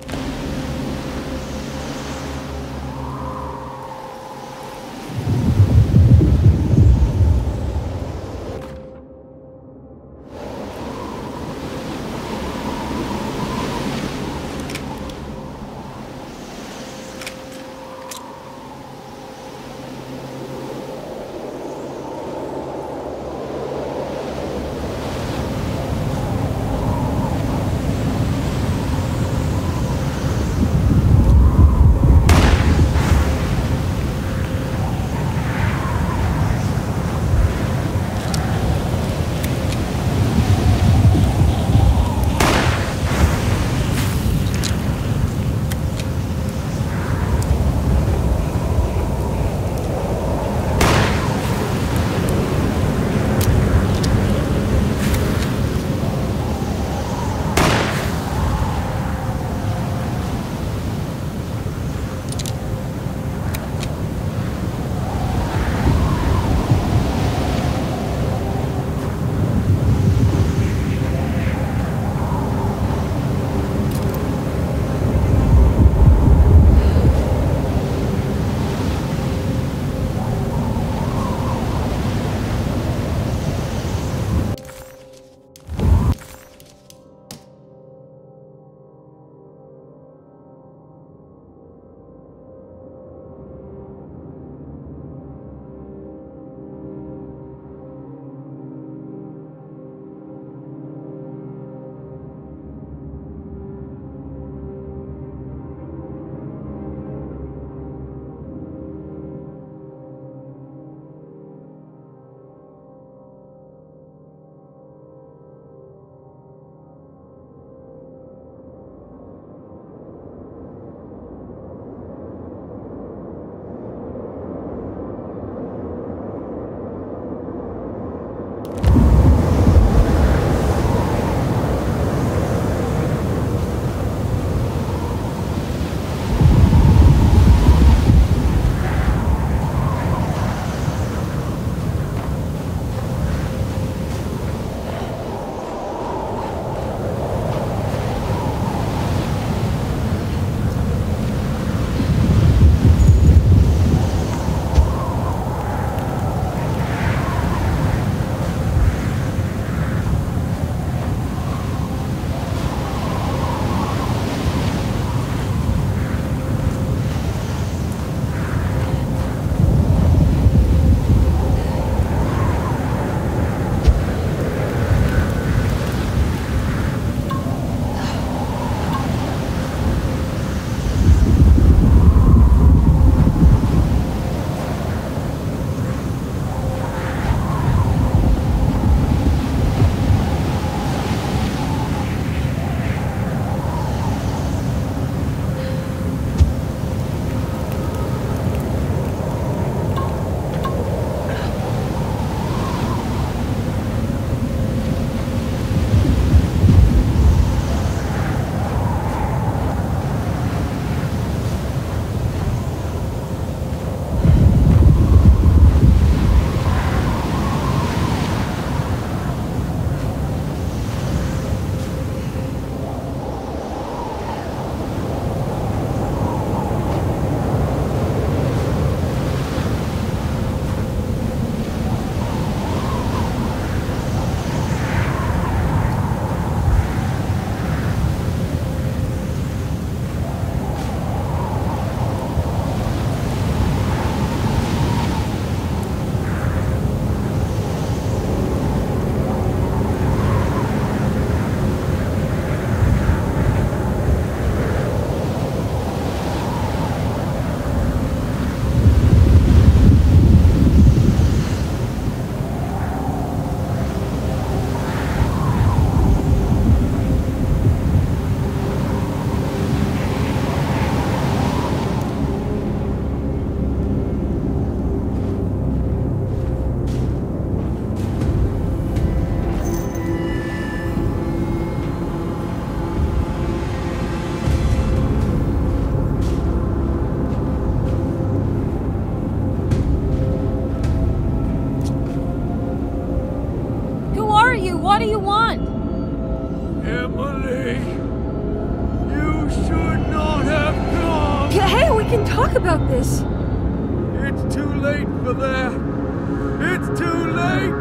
What do you want? Emily, you should not have come. Yeah, hey, we can talk about this. It's too late for that. It's too late.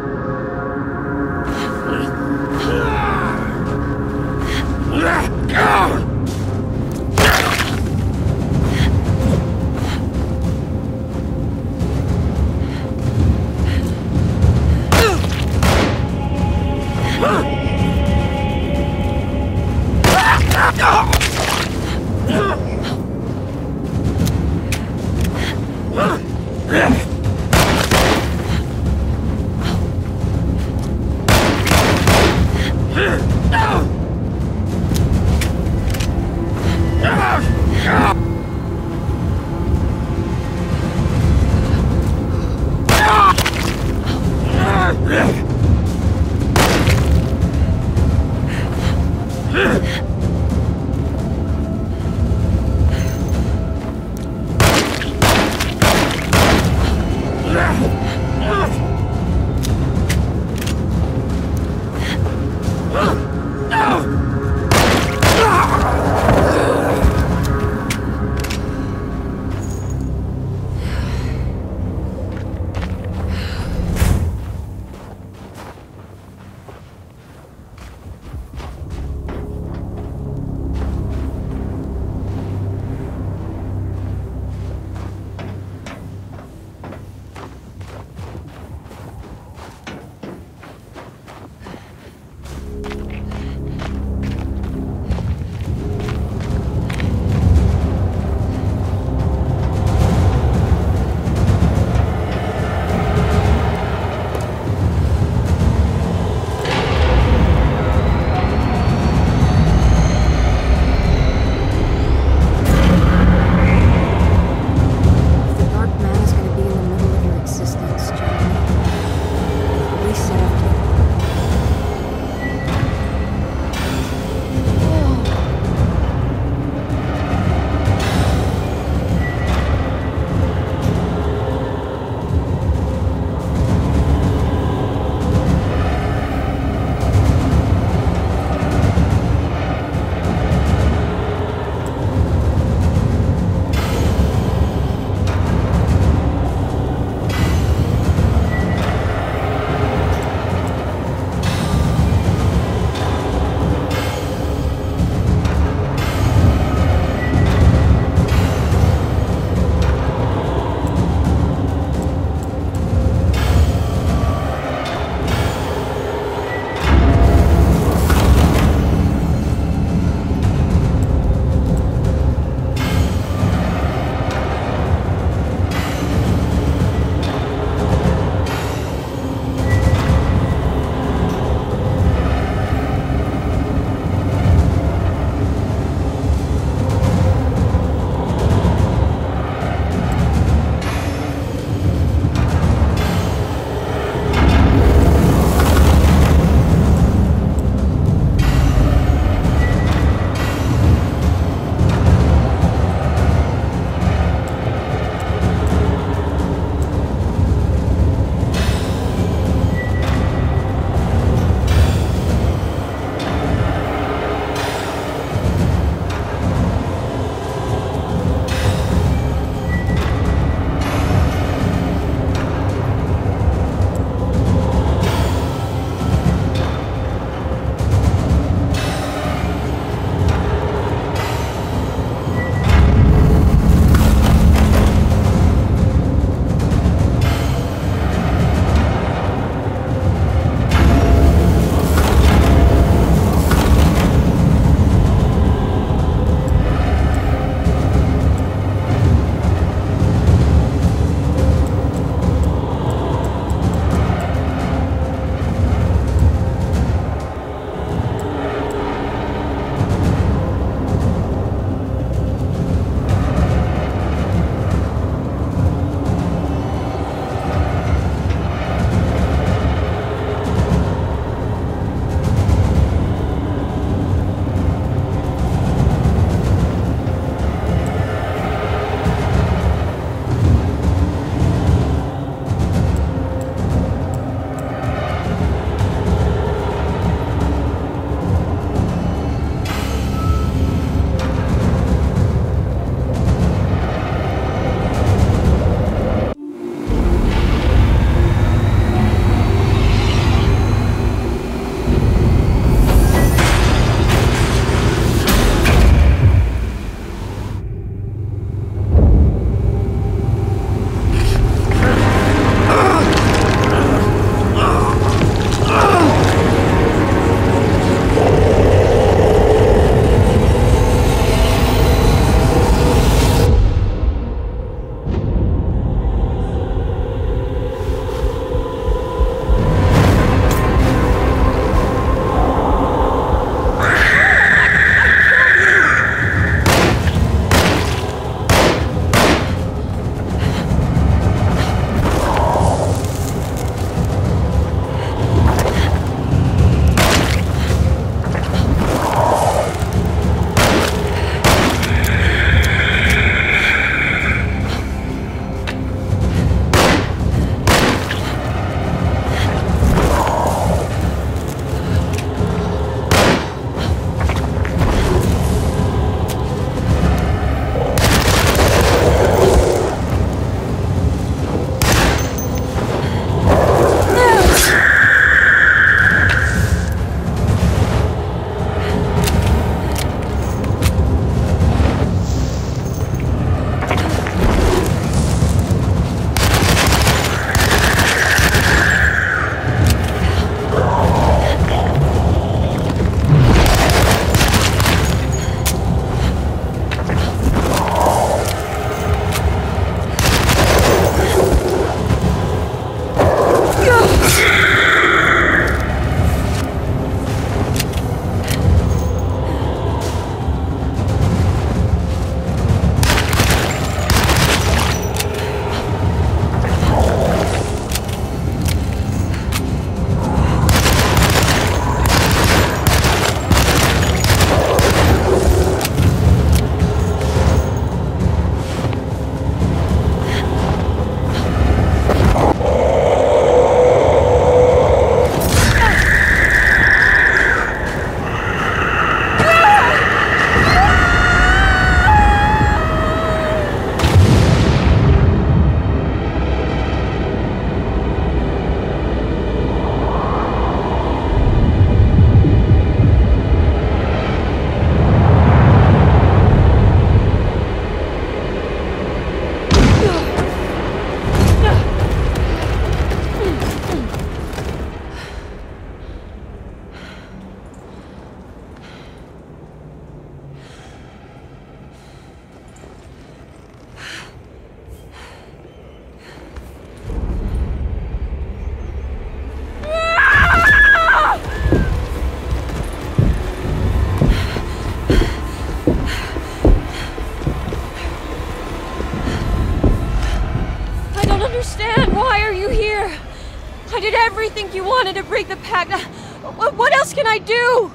everything you wanted to break the pact. What else can I do?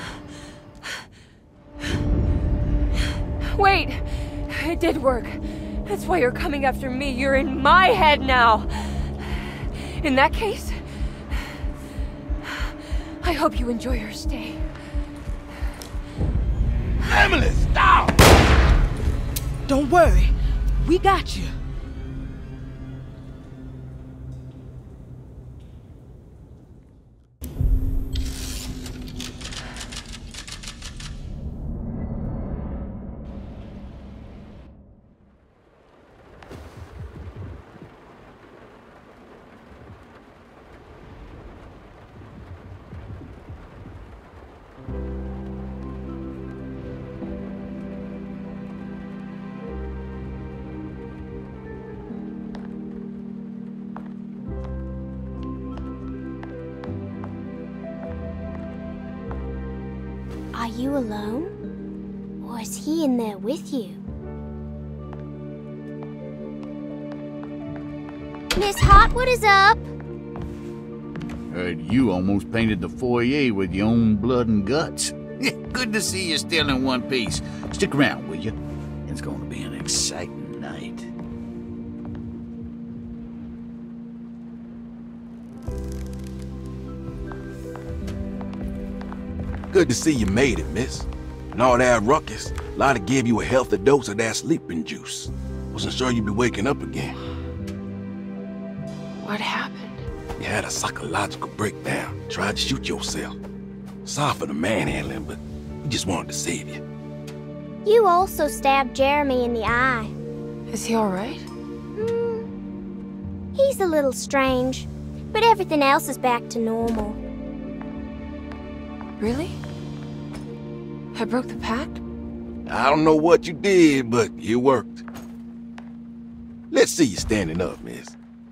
Wait, it did work. That's why you're coming after me. You're in my head now. In that case, I hope you enjoy your stay. Emily, stop! Don't worry, we got you. Are you alone? Or is he in there with you? Miss Hot, what is up? Heard you almost painted the foyer with your own blood and guts. Good to see you still in one piece. Stick around, will you? It's going to be an exciting night. Good to see you made it, miss. And all that ruckus, Lotta gave you a healthy dose of that sleeping juice. Wasn't sure you'd be waking up again. What happened? You had a psychological breakdown. Tried to shoot yourself. Sorry for the manhandling, but we just wanted to save you. You also stabbed Jeremy in the eye. Is he alright? Mm, he's a little strange, but everything else is back to normal. Really? I broke the pact? I don't know what you did, but it worked. Let's see you standing up, miss.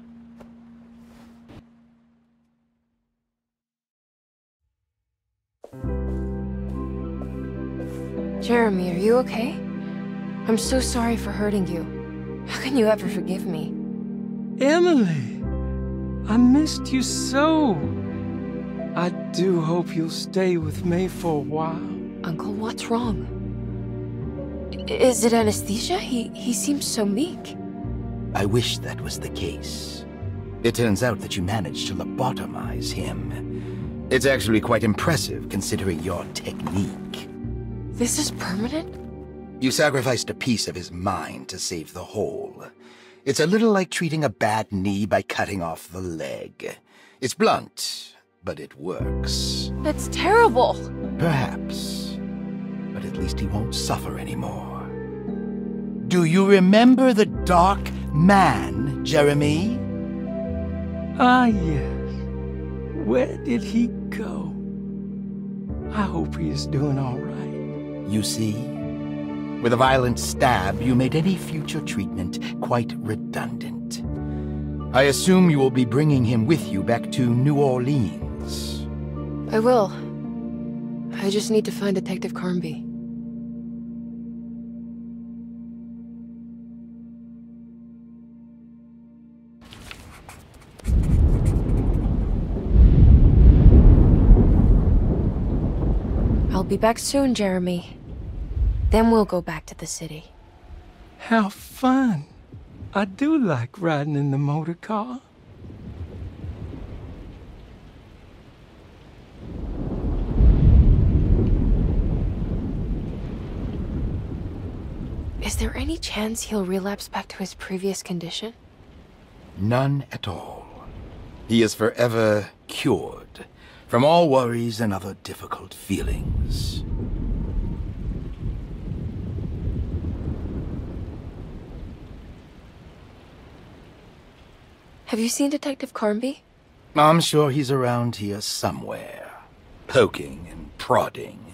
Jeremy, are you okay? I'm so sorry for hurting you. How can you ever forgive me? Emily, I missed you so. I do hope you'll stay with me for a while. Uncle, what's wrong? I- is it anesthesia? He, he seems so meek. I wish that was the case. It turns out that you managed to lobotomize him. It's actually quite impressive considering your technique. This is permanent? You sacrificed a piece of his mind to save the whole. It's a little like treating a bad knee by cutting off the leg. It's blunt, but it works. That's terrible. Perhaps. But at least he won't suffer anymore. Do you remember the Dark Man, Jeremy? Ah, yes. Where did he go? I hope he is doing all right. You see? With a violent stab, you made any future treatment quite redundant. I assume you will be bringing him with you back to New Orleans. I will. I just need to find Detective Carnby. I'll be back soon, Jeremy. Then we'll go back to the city. How fun. I do like riding in the motor car. Is there any chance he'll relapse back to his previous condition? None at all. He is forever cured from all worries and other difficult feelings. Have you seen Detective Carnby? I'm sure he's around here somewhere, poking and prodding.